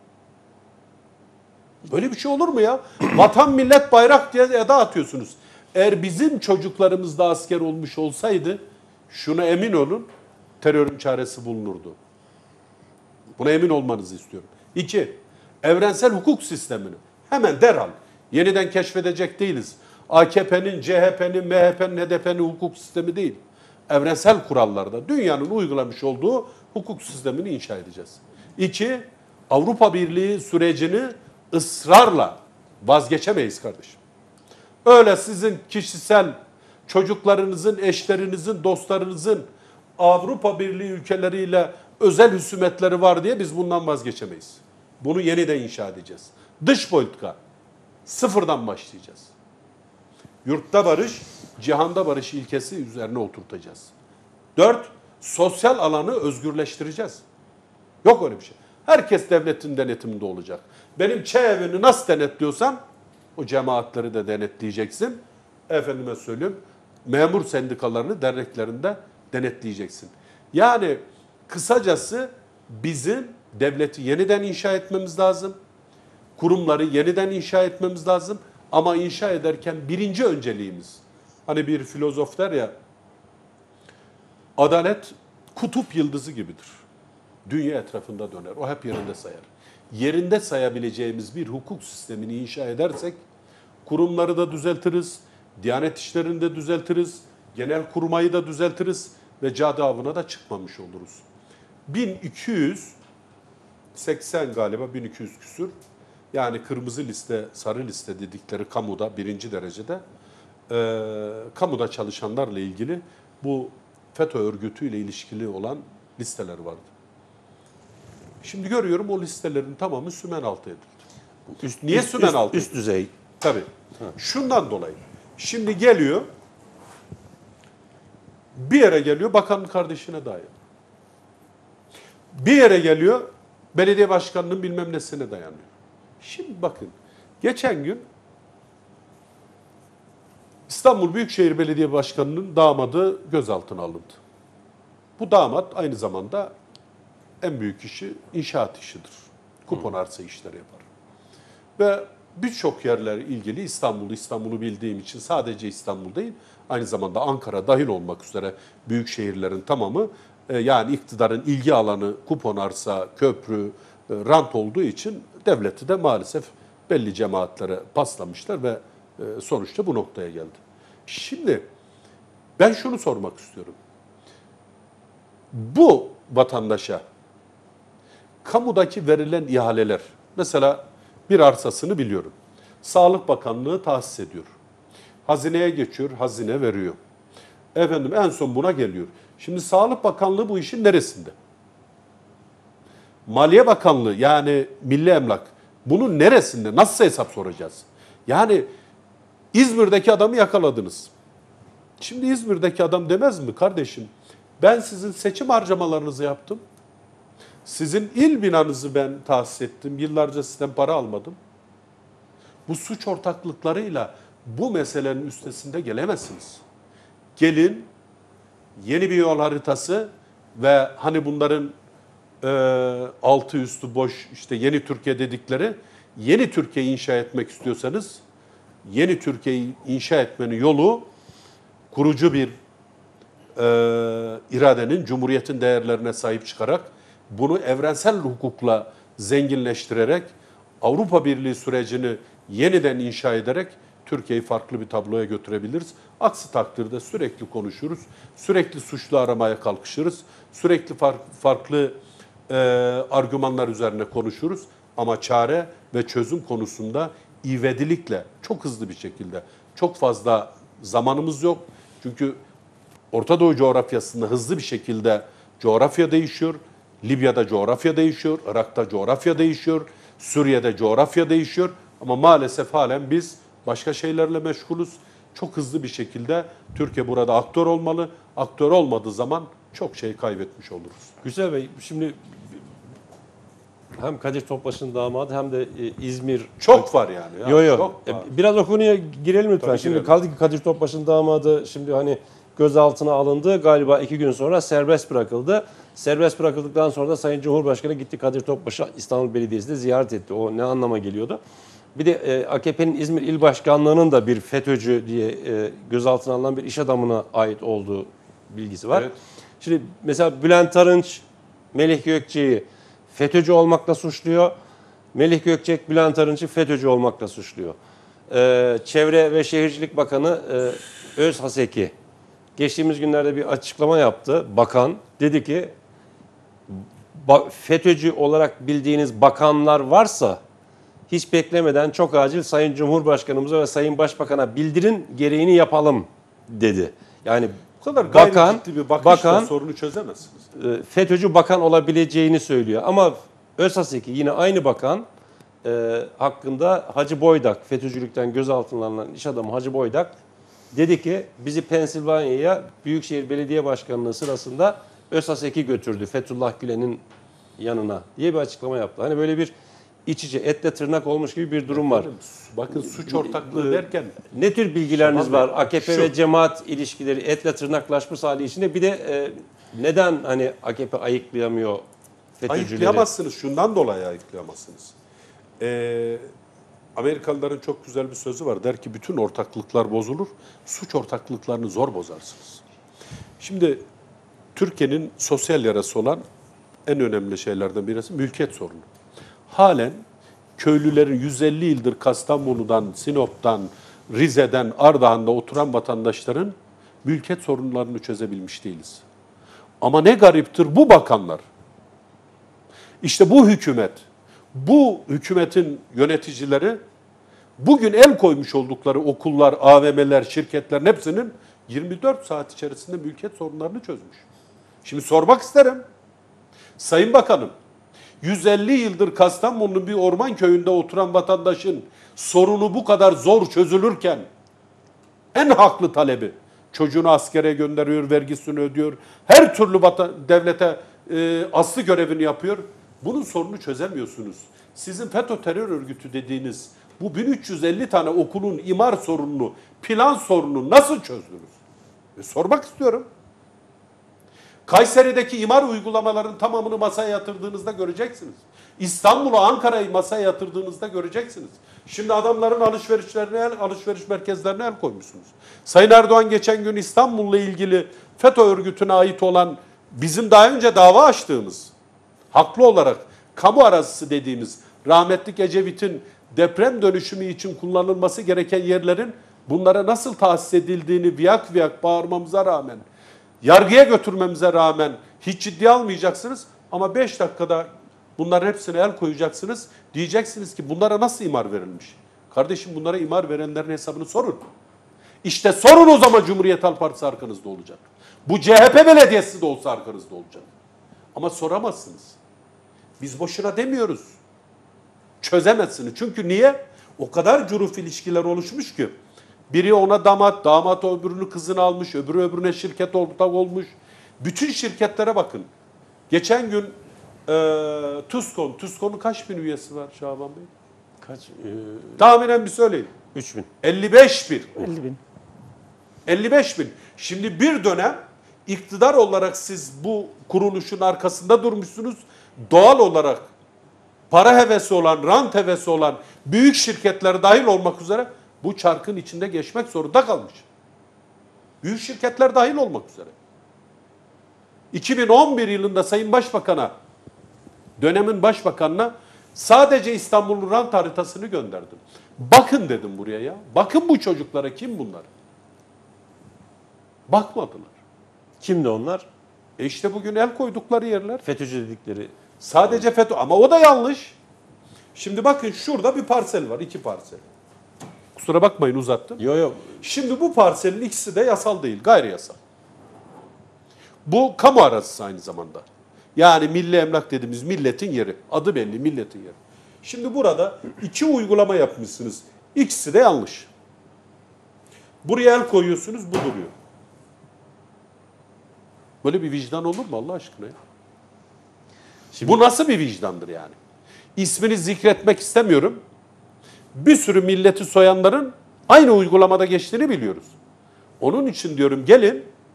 Böyle bir şey olur mu ya? Vatan, millet, bayrak diye eda atıyorsunuz. Eğer bizim çocuklarımız da asker olmuş olsaydı, şuna emin olun, terörün çaresi bulunurdu. Buna emin olmanızı istiyorum. 2. Evrensel hukuk sistemini hemen derhal yeniden keşfedecek değiliz. AKP'nin, CHP'nin, MHP'nin, HDP'nin hukuk sistemi değil. Evrensel kurallarda dünyanın uygulamış olduğu hukuk sistemini inşa edeceğiz. 2. Avrupa Birliği sürecini ısrarla vazgeçemeyiz kardeşim. Öyle sizin kişisel, çocuklarınızın, eşlerinizin, dostlarınızın Avrupa Birliği ülkeleriyle özel husumetleri var diye biz bundan vazgeçemeyiz. Bunu yeniden inşa edeceğiz. Dış politika, sıfırdan başlayacağız. Yurtta barış, cihanda barış ilkesi üzerine oturtacağız. 4. Sosyal alanı özgürleştireceğiz. Yok öyle bir şey. Herkes devletin denetiminde olacak. Benim evini nasıl denetliyorsan o cemaatleri de denetleyeceksin. Efendime söyleyeyim, memur sendikalarını, derneklerinde denetleyeceksin. Yani kısacası bizim devleti yeniden inşa etmemiz lazım. Kurumları yeniden inşa etmemiz lazım. Ama inşa ederken birinci önceliğimiz, hani bir filozof der ya, adalet kutup yıldızı gibidir. Dünya etrafında döner. O hep yerinde sayar. Yerinde sayabileceğimiz bir hukuk sistemini inşa edersek, kurumları da düzeltiriz, Diyanet işlerini de düzeltiriz, genel kurmayı da düzeltiriz ve cadı avına da çıkmamış oluruz. 1280 galiba, 1200 küsür, yani kırmızı liste, sarı liste dedikleri kamuda, birinci derecede, kamuda çalışanlarla ilgili bu FETÖ örgütüyle ilişkili olan listeler vardı. Şimdi görüyorum o listelerin tamamı sümen altı edildi. Niye sümen altı? Üst düzey. Tabii. Şundan dolayı. Şimdi geliyor, bir yere geliyor bakanın kardeşine dayanıyor. Bir yere geliyor belediye başkanının bilmem nesine dayanıyor. Şimdi bakın, geçen gün İstanbul Büyükşehir Belediye Başkanı'nın damadı gözaltına alındı. Bu damat aynı zamanda en büyük işi inşaat işidir. Kupon arsa işleri yapar. Ve birçok yerler ilgili İstanbul'u bildiğim için sadece İstanbul değil, aynı zamanda Ankara dahil olmak üzere büyük şehirlerin tamamı, yani iktidarın ilgi alanı kupon arsa, köprü, rant olduğu için devleti de maalesef belli cemaatlere paslamışlar ve sonuçta bu noktaya geldi. Şimdi ben şunu sormak istiyorum. Bu vatandaşa kamudaki verilen ihaleler, mesela bir arsasını biliyorum. Sağlık Bakanlığı tahsis ediyor. Hazineye geçiyor, hazine veriyor. Efendim en son buna geliyor. Şimdi Sağlık Bakanlığı bu işin neresinde? Maliye Bakanlığı yani Milli Emlak bunun neresinde? Nasıl hesap soracağız? Yani İzmir'deki adamı yakaladınız. Şimdi İzmir'deki adam demez mi kardeşim? Ben sizin seçim harcamalarınızı yaptım. Sizin il binanızı ben tahsis ettim. Yıllarca sizden para almadım. Bu suç ortaklıklarıyla bu meselenin üstesinde gelemezsiniz. Gelin yeni bir yol haritası ve hani bunların altı üstü boş işte yeni Türkiye dedikleri yeni Türkiye inşa etmek istiyorsanız yeni Türkiye'yi inşa etmenin yolu kurucu bir iradenin, Cumhuriyet'in değerlerine sahip çıkarak bunu evrensel hukukla zenginleştirerek Avrupa Birliği sürecini yeniden inşa ederek Türkiye'yi farklı bir tabloya götürebiliriz. Aksi takdirde sürekli konuşuruz, sürekli suçlu aramaya kalkışırız, sürekli farklı argümanlar üzerine konuşuruz. Ama çare ve çözüm konusunda ivedilikle, çok hızlı bir şekilde, çok fazla zamanımız yok. Çünkü Orta Doğu coğrafyasında hızlı bir şekilde coğrafya değişiyor. Libya'da coğrafya değişiyor, Irak'ta coğrafya değişiyor, Suriye'de coğrafya değişiyor. Ama maalesef halen biz başka şeylerle meşgulüz. Çok hızlı bir şekilde Türkiye burada aktör olmalı. Aktör olmadığı zaman çok şey kaybetmiş oluruz. Güzel Bey, şimdi hem Kadir Topbaş'ın damadı hem de İzmir... Çok var yani. Ya. Yok. Çok var. Biraz o konuya girelim lütfen. Tabii şimdi girelim. kaldı ki Kadir Topbaş'ın damadı şimdi hani gözaltına alındı. Galiba 2 gün sonra serbest bırakıldı. Serbest bırakıldıktan sonra da Sayın Cumhurbaşkanı gitti Kadir Topbaş'ı İstanbul Belediyesi'nde ziyaret etti. O ne anlama geliyordu? Bir de AKP'nin İzmir İl Başkanlığı'nın da bir FETÖ'cü diye gözaltına alınan bir iş adamına ait olduğu bilgisi var. Evet. Şimdi mesela Bülent Arınç, Melih Gökçek'i FETÖ'cü olmakla suçluyor. Melih Gökçek, Bülent Arınç'ı FETÖ'cü olmakla suçluyor. Çevre ve Şehircilik Bakanı Özhaseki geçtiğimiz günlerde bir açıklama yaptı. Bakan dedi ki FETÖ'cü olarak bildiğiniz bakanlar varsa hiç beklemeden çok acil Sayın Cumhurbaşkanımıza ve Sayın Başbakan'a bildirin, gereğini yapalım dedi. Yani Bu kadar gayri bakan, ciddi bir bakışla bakan sorunu çözemezsiniz. FETÖ'cü bakan olabileceğini söylüyor. Ama Özhaseki yine aynı bakan hakkında Hacı Boydak, FETÖ'cülükten gözaltına alınan iş adamı Hacı Boydak dedi ki bizi Pensilvanya'ya Büyükşehir Belediye Başkanlığı sırasında Özhaseki götürdü Fethullah Gülen'in yanına diye bir açıklama yaptı. Hani böyle bir iç içe etle tırnak olmuş gibi bir durum var. Bakın suç ortaklığı derken Ne tür bilgileriniz Şaban var Bey, AKP ve cemaat ilişkileri etle tırnaklaşmış hali içinde? Bir de neden hani AKP ayıklayamıyor FETÖ'cüleri? ayıklayamazsınız. Şundan dolayı ayıklayamazsınız. Amerikalıların çok güzel bir sözü var. Der ki bütün ortaklıklar bozulur, suç ortaklıklarını zor bozarsınız. Şimdi Türkiye'nin sosyal yarası olan en önemli şeylerden birisi mülkiyet sorunu. Halen köylülerin 150 yıldır Kastamonu'dan, Sinop'tan, Rize'den, Ardahan'da oturan vatandaşların mülkiyet sorunlarını çözebilmiş değiliz. Ama ne gariptir bu bakanlar, işte bu hükümet, bu hükümetin yöneticileri bugün el koymuş oldukları okullar, AVM'ler, şirketlerin hepsinin 24 saat içerisinde mülkiyet sorunlarını çözmüş. Şimdi sormak isterim. Sayın Bakanım, 150 yıldır Kastamonu'nun bir orman köyünde oturan vatandaşın sorunu bu kadar zor çözülürken en haklı talebi çocuğunu askere gönderiyor, vergisini ödüyor, her türlü devlete aslı görevini yapıyor. Bunun sorunu çözemiyorsunuz. Sizin FETÖ terör örgütü dediğiniz bu 1350 tane okulun imar sorununu, plan sorununu nasıl çözdünüz? Sormak istiyorum. Kayseri'deki imar uygulamaların tamamını masaya yatırdığınızda göreceksiniz. İstanbul'u, Ankara'yı masaya yatırdığınızda göreceksiniz. Şimdi adamların alışveriş merkezlerine el koymuşsunuz. Sayın Erdoğan geçen gün İstanbul'la ilgili FETÖ örgütüne ait olan bizim daha önce dava açtığımız, haklı olarak kamu arazisi dediğimiz rahmetli Ecevit'in deprem dönüşümü için kullanılması gereken yerlerin bunlara nasıl tahsis edildiğini viyak viyak bağırmamıza rağmen, yargıya götürmemize rağmen hiç ciddiye almayacaksınız ama 5 dakikada bunların hepsine el koyacaksınız. Diyeceksiniz ki bunlara nasıl imar verilmiş? Kardeşim bunlara imar verenlerin hesabını sorun. İşte sorun o zaman Cumhuriyet Halk Partisi arkanızda olacak. Bu CHP belediyesi de olsa arkanızda olacak. Ama soramazsınız. Biz boşuna demiyoruz. Çözemezsiniz. Çünkü niye? O kadar cüruf ilişkiler oluşmuş ki. Biri ona damat, damat öbürünü kızını almış, öbürü öbürüne şirket ortak olmuş. Bütün şirketlere bakın. Geçen gün TUSKO'nun kaç bin üyesi var Şaban Bey? Kaç? Tahminen bir söyleyin. 3000. 55 bin. 50 bin. 55 bin. Şimdi bir dönem iktidar olarak siz bu kuruluşun arkasında durmuşsunuz. Doğal olarak para hevesi olan, rant hevesi olan büyük şirketler dahil olmak üzere bu çarkın içinde geçmek zorunda kalmış. Büyük şirketler dahil olmak üzere. 2011 yılında Sayın Başbakan'a, dönemin başbakanına sadece İstanbul'un rant haritasını gönderdim. Bakın dedim buraya ya. Bakın bu çocuklara, kim bunlar? Bakmadılar. Kimdi onlar? İşte bugün el koydukları yerler. FETÖ'cü dedikleri. Sadece FETÖ ama o da yanlış. Şimdi bakın şurada bir parsel var, 2 parsel. Kusura bakmayın uzattım. Yok. Şimdi bu parselin ikisi de yasal değil, gayri yasal. Bu kamu arazisi aynı zamanda. Yani milli emlak dediğimiz milletin yeri. Adı belli, milletin yeri. Şimdi burada 2 uygulama yapmışsınız. İkisi de yanlış. Buraya el koyuyorsunuz, bu duruyor. Böyle bir vicdan olur mu Allah aşkına ya? Bu nasıl bir vicdandır yani? İsmini zikretmek istemiyorum. Bir sürü milleti soyanların aynı uygulamada geçtiğini biliyoruz. Onun için diyorum gelin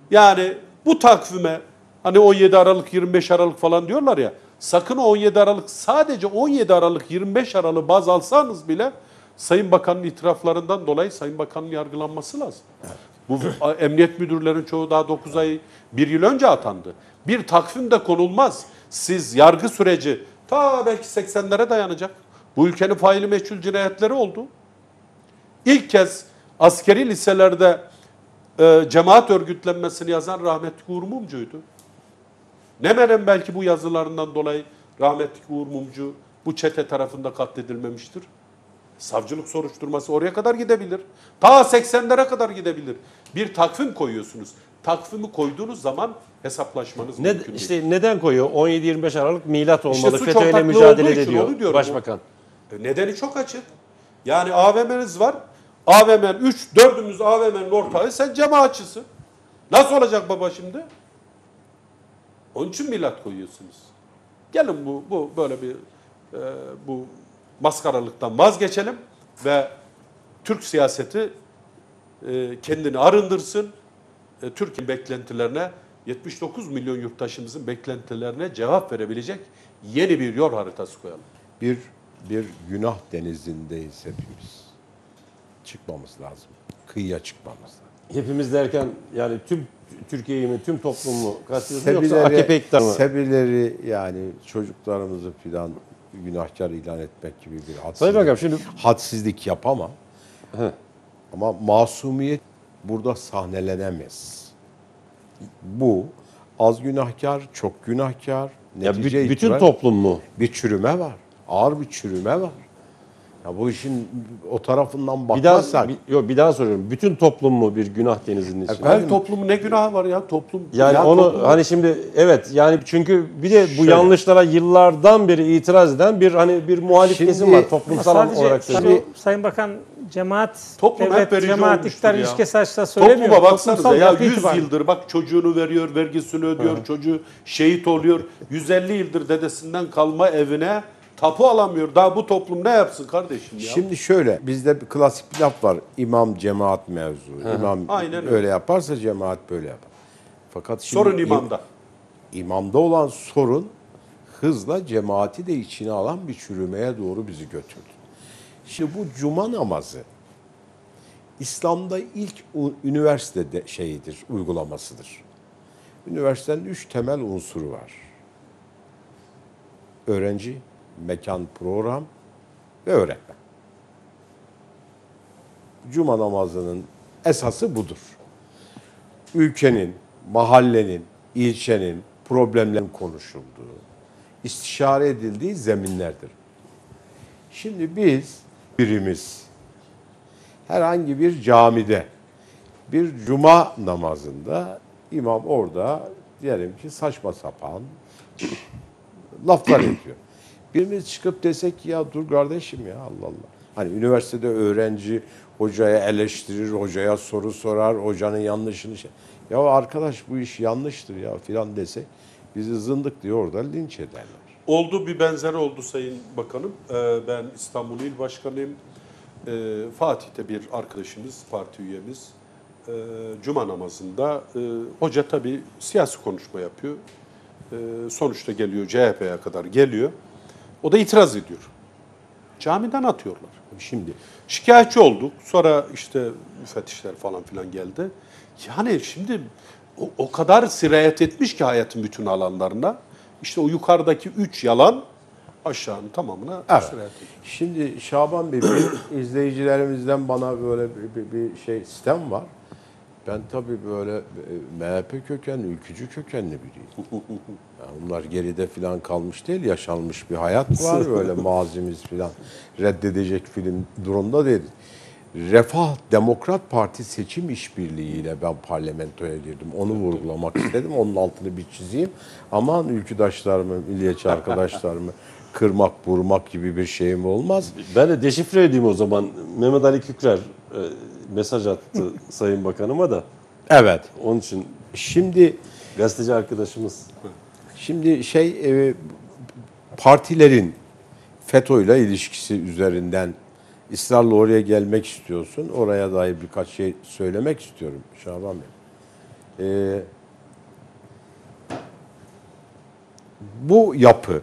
Yani bu takvime hani 17 Aralık 25 Aralık falan diyorlar ya, sakın o 17 Aralık, sadece 17 Aralık 25 Aralık baz alsanız bile Sayın Bakan'ın itiraflarından dolayı Sayın Bakan'ın yargılanması lazım. Bu emniyet müdürlerin çoğu daha 9 ay, 1 yıl önce atandı. Bir takvim de konulmaz. Siz yargı süreci ta belki 80'lere dayanacak. Bu ülkenin faili meçhul cinayetleri oldu. İlk kez askeri liselerde cemaat örgütlenmesini yazan rahmetli Uğur Mumcu'ydu. Ne menem belki bu yazılarından dolayı rahmetli Uğur Mumcu bu çete tarafında katledilmemiştir. Savcılık soruşturması oraya kadar gidebilir. Ta 80'lere kadar gidebilir. Bir takvim koyuyorsunuz. Takvimi koyduğunuz zaman hesaplaşmanız mümkün değil. İşte neden koyuyor? 17-25 Aralık milat olmalı. İşte suç FETÖ'yle ortaklığı mücadele olduğu için onu ediyor diyorum. Başbakan. Nedeni çok açık. Yani AVM'niz var. AVM'nin 4'ümüz AVM'nin ortağı, sen cemaatçısın. Nasıl olacak baba şimdi? Onun için milat koyuyorsunuz. Gelin bu böyle bir bu maskaralıktan vazgeçelim ve Türk siyaseti kendini arındırsın. Türkiye beklentilerine, 79 milyon yurttaşımızın beklentilerine cevap verebilecek yeni bir yol haritası koyalım. Bir günah denizindeyiz hepimiz. Çıkmamız lazım. Kıyıya çıkmamız lazım. Hepimiz derken yani tüm Türkiye'yi mi, tüm toplumu mu kastediyorsun yoksa AKP iktidarı mı? Sebileri yani çocuklarımızı filan günahkar ilan etmek gibi bir Sayın Bakan şimdi hadsizlik yapamam. He. Ama masumiyet burada sahnelenemez. Bu az günahkar, çok günahkar. ya Netice bütün itibariyle toplum mu? bir çürüme var. Ağır bir çürüme var. Ya bu işin o tarafından Bir daha bakmazsak bir daha soruyorum. Bütün toplum mu bir günah denizinin içinde? Her toplumun ne günahı var ya toplum? Yani ya onu toplum- hani şimdi evet yani çünkü bir de bu Şöyle. yanlışlara yıllardan beri itiraz eden bir muhalif Şimdi- kesim var Ama toplumsal sadece olarak söylüyorum. Sayın Bakan cemaat, Toplum hep devlet, verici cemaat, olmuştur iktidar ya. ilişkisi açısından söylemiyor. Topluma baksanıza Toplumsal ya yapı 100 itibariyle. yıldır bak çocuğunu veriyor, vergisini ödüyor, çocuğu şehit oluyor. 150 yıldır dedesinden kalma evine tapu alamıyor. Daha bu toplum ne yapsın kardeşim ya? şimdi şöyle bizde bir klasik bir laf var. İmam cemaat mevzu. İmam Aynen öyle. öyle yaparsa cemaat böyle yapar. Fakat şimdi Sorun imamda. İmamda olan sorun hızla cemaati de içine alan bir çürümeye doğru bizi götürdü. Şimdi bu cuma namazı İslam'da ilk üniversitede şeyidir, uygulamasıdır. Üniversitenin 3 temel unsuru var. Öğrenci, mekan, program ve öğretmen. Cuma namazının esası budur. Ülkenin, mahallenin, ilçenin problemlerin konuşulduğu, istişare edildiği zeminlerdir. Şimdi birimiz herhangi bir camide, bir cuma namazında imam orada diyelim ki saçma sapan laflar ediyor. Birimiz çıkıp desek ki ya dur kardeşim ya Allah Allah. Hani üniversitede öğrenci hocaya eleştirir, hocaya soru sorar, hocanın yanlışını ya arkadaş bu iş yanlıştır ya filan desek bizi zındık diye orada linç ederler. Oldu, bir benzeri oldu Sayın Bakanım. Ben İstanbul İl Başkanıyım. Fatih'te bir arkadaşımız, parti üyemiz Cuma namazında hoca tabii siyasi konuşma yapıyor. Sonuçta geliyor, CHP'ye kadar geliyor. O da itiraz ediyor. Camiden atıyorlar. Şimdi Şikayetçi olduk. Sonra işte müfettişler falan filan geldi. Yani şimdi o kadar sirayet etmiş ki hayatın bütün alanlarına. İşte o yukarıdaki 3 yalan aşağının tamamına evet. sirayet etmiş. Şimdi Şaban Bey bir izleyicilerimizden bana böyle bir şey sistem var. Ben tabii böyle MHP kökenli, ülkücü kökenli biriyim. Yani bunlar geride falan kalmış değil, yaşanmış bir hayat var. Böyle mazimiz falan reddedecek film durumda değil. Refah Demokrat Parti seçim işbirliğiyle ben parlamentoya girdim. Onu vurgulamak istedim. Onun altını bir çizeyim. Aman ülküdaşlarımı, milliyetçi arkadaşlarımı kırmak, vurmak gibi bir şeyim olmaz. Ben de deşifre edeyim o zaman. Mehmet Ali Kükrer mesaj attı Sayın Bakanıma da. Evet. Onun için Şimdi gazeteci arkadaşımız. Partilerin FETÖ'yle ilişkisi üzerinden ısrarla oraya gelmek istiyorsun. Oraya dair birkaç şey söylemek istiyorum Şaban Bey. Bu yapı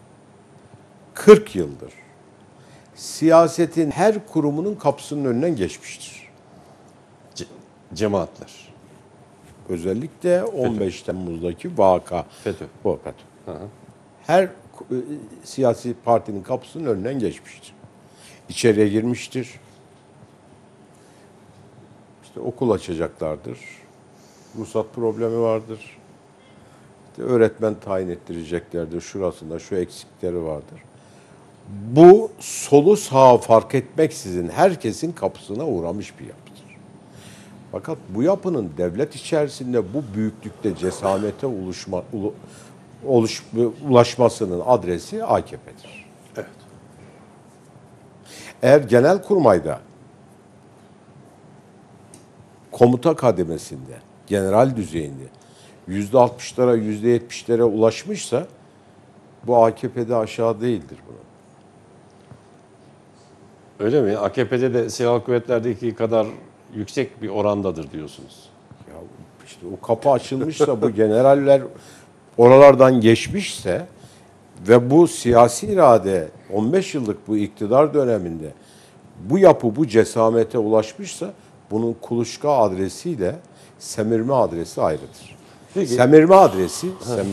40 yıldır siyasetin her kurumunun kapısının önünden geçmiştir. Cemaatler. Özellikle 15 Temmuz'daki vaka. FETÖ. Bu FETÖ. Her siyasi partinin kapısının önünden geçmiştir. İçeriye girmiştir. İşte okul açacaklardır. Ruhsat problemi vardır. İşte öğretmen tayin ettireceklerdir. Şurasında şu eksikleri vardır. Bu solu sağa fark etmeksizin herkesin kapısına uğramış bir yapıdır. Fakat bu yapının devlet içerisinde bu büyüklükte cesamete ulaşmasının adresi AKP'dir. Evet. Eğer Genelkurmay'da komuta kademesinde, general düzeyinde %60'lara, %70'lere ulaşmışsa bu AKP'de aşağı değildir bunun. Öyle mi? AKP'de de silahlı kuvvetlerdeki kadar yüksek bir orandadır diyorsunuz. Ya işte o kapı açılmışsa bu generaller oralardan geçmişse ve bu siyasi irade 15 yıllık bu iktidar döneminde bu yapı bu cesamete ulaşmışsa bunun kuluçka adresiyle semirme adresi ayrıdır. Peki. Semirme adresi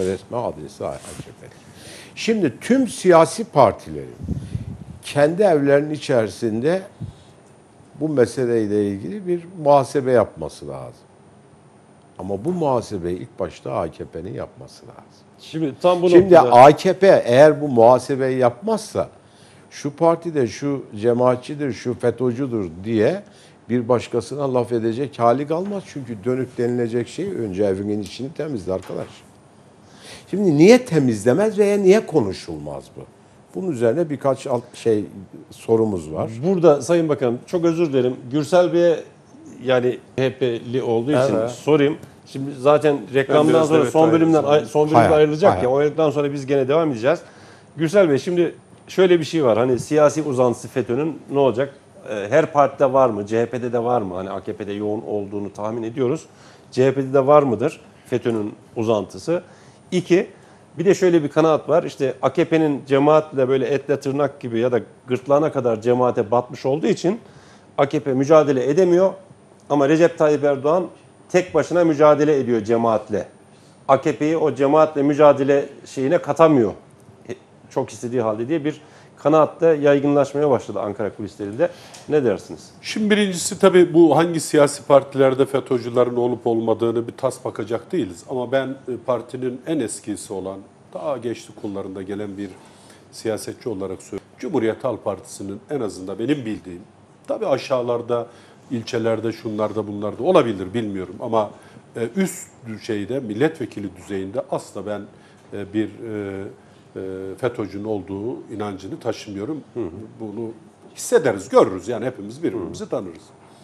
AKP'dir. Şimdi tüm siyasi partilerin kendi evlerinin içerisinde bu meseleyle ilgili bir muhasebe yapması lazım. Ama bu muhasebeyi ilk başta AKP'nin yapması lazım. Şimdi tam bu Şimdi noktada AKP eğer bu muhasebeyi yapmazsa şu partide şu cemaatçidir, şu FETÖ'cüdür diye bir başkasına laf edecek hali kalmaz. Çünkü dönüp denilecek şey önce evinin içini temizle arkadaş. Şimdi niye temizlemez veya niye konuşulmaz bu? Bunun üzerine birkaç sorumuz var. burada Sayın Bakanım çok özür dilerim. Gürsel Bey'e yani CHP'li olduğu için Evet. sorayım. Şimdi zaten reklamdan biraz sonra evet, son bölümden ayrılacağım. son bölümde Hayır, ayrılacak hayır. ya. O ayrıldıktan sonra biz gene devam edeceğiz. Gürsel Bey şimdi şöyle bir şey var. Hani siyasi uzantısı FETÖ'nün ne olacak? Her partide var mı? CHP'de de var mı? Hani AKP'de yoğun olduğunu tahmin ediyoruz. CHP'de de var mıdır FETÖ'nün uzantısı? 2. Bir de şöyle bir kanaat var. İşte AKP'nin cemaatle böyle etle tırnak gibi ya da gırtlağına kadar cemaate batmış olduğu için AKP mücadele edemiyor. Ama Recep Tayyip Erdoğan tek başına mücadele ediyor cemaatle. AKP'yi o cemaatle mücadele şeyine katamıyor. Çok istediği halde diye bir kanaatta yaygınlaşmaya başladı Ankara kulislerinde. Ne dersiniz? Şimdi birincisi tabii bu hangi siyasi partilerde FETÖ'cülerin olup olmadığını bir tas bakacak değiliz. Ama ben partinin en eskisi olan, daha Gençlik Kolları'nda gelen bir siyasetçi olarak söylüyorum. Cumhuriyet Halk Partisi'nin en azından benim bildiğim, tabii aşağılarda, ilçelerde, şunlarda, bunlarda olabilir bilmiyorum. Ama üst şeyde, milletvekili düzeyinde asla ben bir FETÖ'cünün olduğu inancını taşımıyorum. Bunu hissederiz, görürüz. Yani hepimiz birbirimizi tanırız.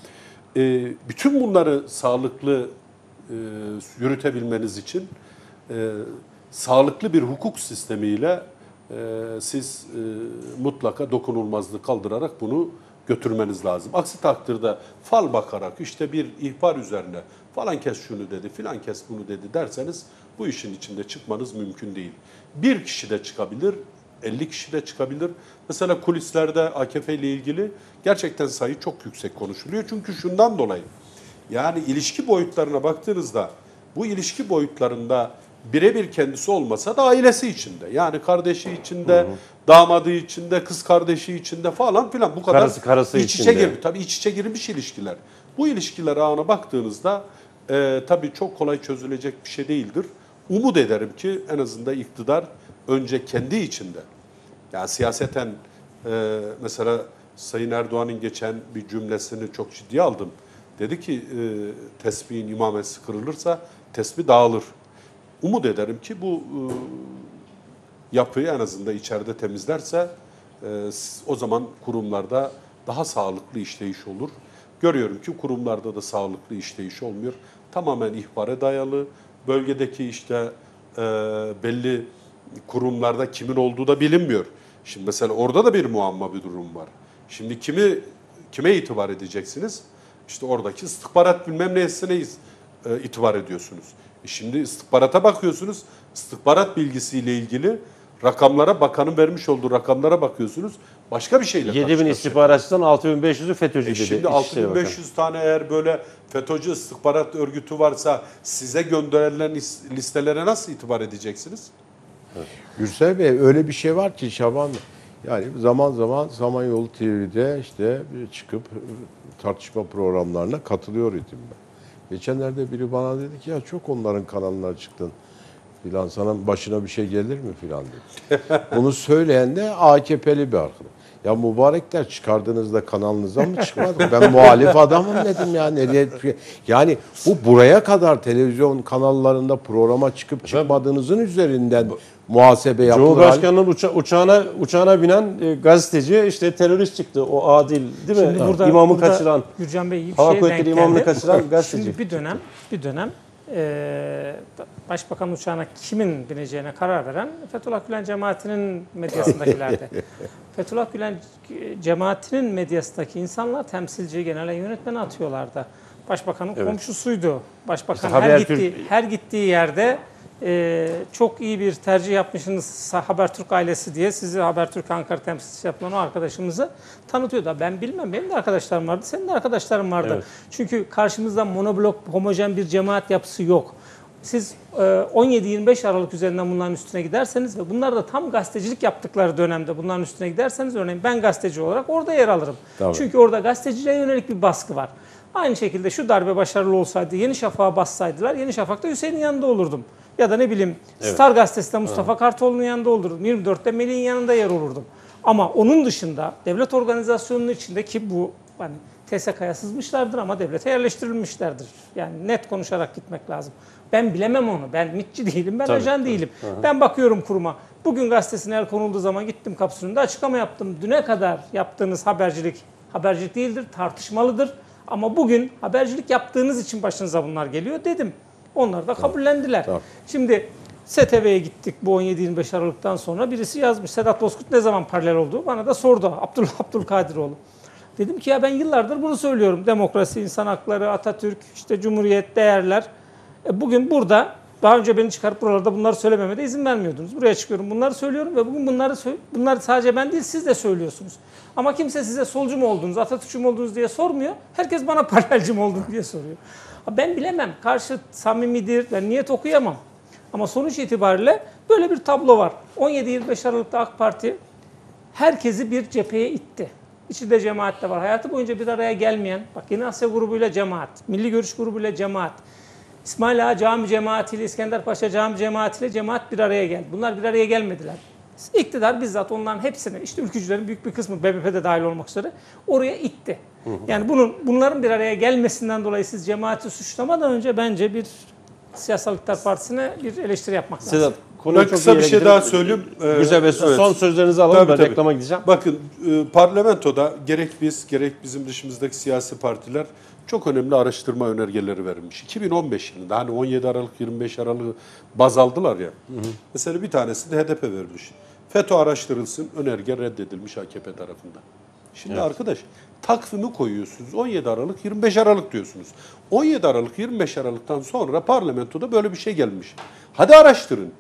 Bütün bunları sağlıklı yürütebilmeniz için sağlıklı bir hukuk sistemiyle siz mutlaka dokunulmazlığı kaldırarak bunu götürmeniz lazım. Aksi takdirde fal bakarak işte bir ihbar üzerine falan kes şunu dedi, filan kes bunu dedi derseniz bu işin içinde çıkmanız mümkün değil. Bir kişi de çıkabilir, 50 kişi de çıkabilir. Mesela kulislerde AKP ile ilgili gerçekten sayı çok yüksek konuşuluyor. Çünkü şundan dolayı yani ilişki boyutlarına baktığınızda bu ilişki boyutlarında birebir kendisi olmasa da ailesi içinde. Yani kardeşi içinde, damadı içinde, kız kardeşi içinde falan filan bu kadar Karısı iç içe içinde. girmiş. Tabii iç içe girmiş ilişkiler. Bu ilişkiler ağına baktığınızda tabii çok kolay çözülecek bir şey değildir. Umut ederim ki en azından iktidar önce kendi içinde, yani siyaseten mesela Sayın Erdoğan'ın geçen bir cümlesini çok ciddiye aldım. Dedi ki tesbihin imamesi kırılırsa tesbih dağılır. Umut ederim ki bu yapıyı en azından içeride temizlerse o zaman kurumlarda daha sağlıklı işleyiş olur. Görüyorum ki kurumlarda da sağlıklı işleyiş olmuyor. Tamamen ihbara dayalı. Bölgedeki işte belli kurumlarda kimin olduğu da bilinmiyor. Şimdi mesela orada da bir muamma bir durum var. Şimdi kime itibar edeceksiniz? İşte oradaki istihbarat bilmem neyseyiz. itibar ediyorsunuz. Şimdi istihbarata bakıyorsunuz. İstihbarat bilgisiyle ilgili rakamlara, bakanın vermiş olduğu rakamlara bakıyorsunuz. Başka bir şeyle 7000 karşılaşıyorsunuz. istihbaratçıdan 6500'ü FETÖ'cü dedi. Şimdi İçişleri Bakanı. 6500 tane eğer böyle FETÖ'cü istihbarat örgütü varsa size gönderilen listelere nasıl itibar edeceksiniz? Gürsel Bey, öyle bir şey var ki Şaban, yani zaman zaman Samanyolu TV'de işte çıkıp tartışma programlarına katılıyor idim ben. Geçenlerde biri bana dedi ki ya çok onların kanalına çıktın filan, sana başına bir şey gelir mi filan dedi. Bunu söyleyen de AKP'li bir arkadaş. Ya mübarekler, çıkardığınızda kanalınıza mı çıkmadı? Ben muhalif adamım dedim ya. Nereye? Yani bu buraya kadar televizyon kanallarında programa çıkıp çıkmadığınızın üzerinden muhasebe yapılır. Cumhurbaşkanının uçağına binen gazeteci işte terörist çıktı. O adil değil mi? Şimdi burada, İmamı kaçıran. Gürcan Bey iyi bir Hava şeye Kuvvetleri denk imamını geldi. kaçıran gazeteci. Şimdi bir dönem Başbakan uçağına kimin bineceğine karar veren Fethullah Gülen cemaatinin medyasındakilerdi. Fethullah Gülen cemaatinin medyasındaki insanlar temsilci, genel yönetmeni atıyorlardı. Başbakanın komşusuydu. Başbakan İşte her gittiği yerde çok iyi bir tercih yapmışsınız Habertürk ailesi diye sizi Habertürk Ankara temsilcisi yapılan o arkadaşımızı tanıtıyordu. Ben bilmem, benim de arkadaşlarım vardı, senin de arkadaşların vardı. Evet. Çünkü karşımızda monoblok, homojen bir cemaat yapısı yok. Siz 17-25 Aralık üzerinden bunların üstüne giderseniz ve bunlar da tam gazetecilik yaptıkları dönemde bunların üstüne giderseniz, örneğin ben gazeteci olarak orada yer alırım. Tabii. Çünkü orada gazeteciliğe yönelik bir baskı var. Aynı şekilde şu darbe başarılı olsaydı, Yeni Şafak'a bassaydılar, Yeni Şafak'ta Hüseyin'in yanında olurdum. Ya da ne bileyim Star Gazetesi'nde Mustafa Kartoğlu'nun yanında olurdum. 24'te Melih'in yanında yer olurdum. Ama onun dışında devlet organizasyonunun içinde ki bu hani TSK'ya sızmışlardır ama devlete yerleştirilmişlerdir. Yani net konuşarak gitmek lazım. Ben bilemem onu. Ben MİT'çi değilim, ben ajan değilim. Ben bakıyorum kuruma. Bugün gazetesine el konulduğu zaman gittim kapısının önünde açıklama yaptım. Düne kadar yaptığınız habercilik değildir, tartışmalıdır. Ama bugün habercilik yaptığınız için başınıza bunlar geliyor dedim. Onlar da kabullendiler. Tamam. Şimdi STV'ye gittik bu 17-25 Aralık'tan sonra. Birisi yazmış, Sedat Bozkurt ne zaman paralel oldu? Bana da sordu Abdülkadiroğlu. Dedim ki ya ben yıllardır bunu söylüyorum. Demokrasi, insan hakları, Atatürk, işte Cumhuriyet, değerler. Bugün burada, daha önce beni çıkarıp buralarda bunları söylememe de izin vermiyordunuz. Buraya çıkıyorum, bunları söylüyorum ve bugün bunları sadece ben değil siz de söylüyorsunuz. Ama kimse size solcu mu oldunuz, Atatürkçü mü oldunuz diye sormuyor. Herkes bana paralelci mi oldun diye soruyor. Ben bilemem, karşı samimidir, ben niyet okuyamam. Ama sonuç itibariyle böyle bir tablo var. 17-25 Aralık'ta AK Parti herkesi bir cepheye itti. İçinde cemaat de var. Hayatı boyunca bir araya gelmeyen, bak Yeni Asya grubuyla cemaat, Milli Görüş grubuyla cemaat, İsmail Ağa Cami cemaatiyle, İskender Paşa Cami cemaatiyle cemaat bir araya geldi. Bunlar bir araya gelmediler. İktidar bizzat onların hepsini, işte ülkücülerin büyük bir kısmı BBP'de dahil olmak üzere oraya itti. Yani bunların bir araya gelmesinden dolayı siz cemaati suçlamadan önce bence bir Siyasal İktidar Partisine bir eleştiri yapmak lazım. Sedat, Ben kısa bir şey daha söyleyeyim. Güzel ve son sözlerinizi alalım. Ben reklama gideceğim. Bakın parlamentoda gerek biz gerek bizim dışımızdaki siyasi partiler çok önemli araştırma önergeleri verilmiş. 2015 yılında hani 17 Aralık 25 Aralık baz aldılar ya. Mesela bir tanesi de HDP vermiş. FETÖ araştırılsın, önerge reddedilmiş AKP tarafından. Şimdi arkadaş takvimi koyuyorsunuz. 17 Aralık 25 Aralık diyorsunuz. 17 Aralık 25 Aralık'tan sonra parlamentoda böyle bir şey gelmiş. Hadi araştırın.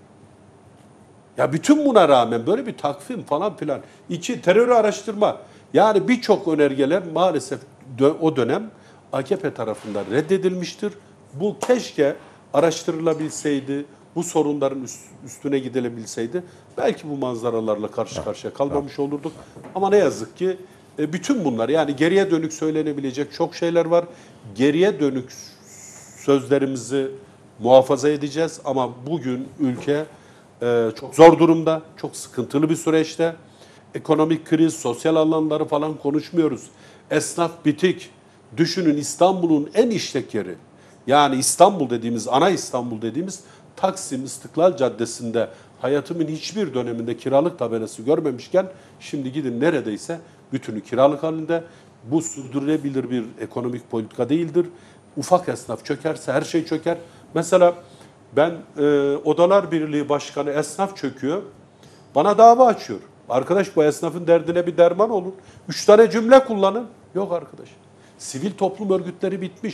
Ya bütün buna rağmen böyle bir takvim falan filan. Terörü araştırma. Yani birçok önergeler maalesef o dönem AKP tarafından reddedilmiştir. Bu keşke araştırılabilseydi, bu sorunların üstüne gidilebilseydi belki bu manzaralarla karşı karşıya kalmamış olurduk. Ama ne yazık ki bütün bunlar, yani geriye dönük söylenebilecek çok şeyler var. Geriye dönük sözlerimizi muhafaza edeceğiz ama bugün ülke çok zor durumda, çok sıkıntılı bir süreçte. Ekonomik kriz, sosyal alanları falan konuşmuyoruz. Esnaf bitik. Düşünün, İstanbul'un en işlek yeri. Yani İstanbul dediğimiz, ana İstanbul dediğimiz Taksim İstiklal Caddesi'nde hayatımın hiçbir döneminde kiralık tabelası görmemişken şimdi gidin neredeyse bütünü kiralık halinde. Bu sürdürülebilir bir ekonomik politika değildir. Ufak esnaf çökerse her şey çöker. Mesela ben Odalar Birliği Başkanı esnaf çöküyor. Bana dava açıyor. Arkadaş bu esnafın derdine bir derman olun. 3 tane cümle kullanın. Yok arkadaş. Sivil toplum örgütleri bitmiş.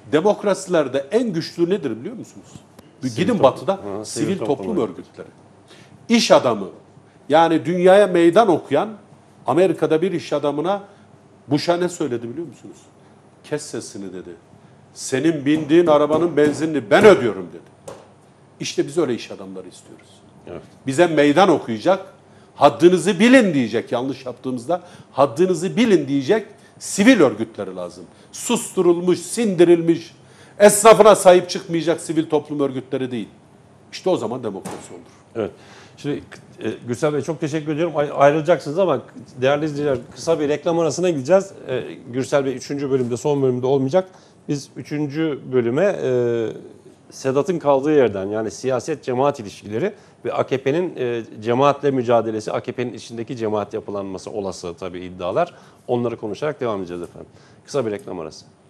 Demokrasilerde en güçlü nedir biliyor musunuz? Gidin batıda sivil toplum örgütleri. İş adamı, yani dünyaya meydan okuyan Amerika'da bir iş adamına Bush'a ne söyledi biliyor musunuz? Kes sesini dedi. Senin bindiğin arabanın benzinini ben ödüyorum dedi. İşte biz öyle iş adamları istiyoruz. Evet. Bize meydan okuyacak, haddinizi bilin diyecek yanlış yaptığımızda, haddinizi bilin diyecek sivil örgütleri lazım. Susturulmuş, sindirilmiş, esnafına sahip çıkmayacak sivil toplum örgütleri değil. İşte o zaman demokrasi olur. Evet. Şimdi Gürsel Bey çok teşekkür ediyorum. Ayrılacaksınız ama değerli izleyiciler kısa bir reklam arasına gideceğiz. Gürsel Bey 3. bölümde, son bölümde olmayacak. Biz 3. bölüme Sedat'ın kaldığı yerden, yani siyaset cemaat ilişkileri ve AKP'nin cemaatle mücadelesi, AKP'nin içindeki cemaat yapılanması olası tabii iddialar. Onları konuşarak devam edeceğiz efendim. Kısa bir reklam arası.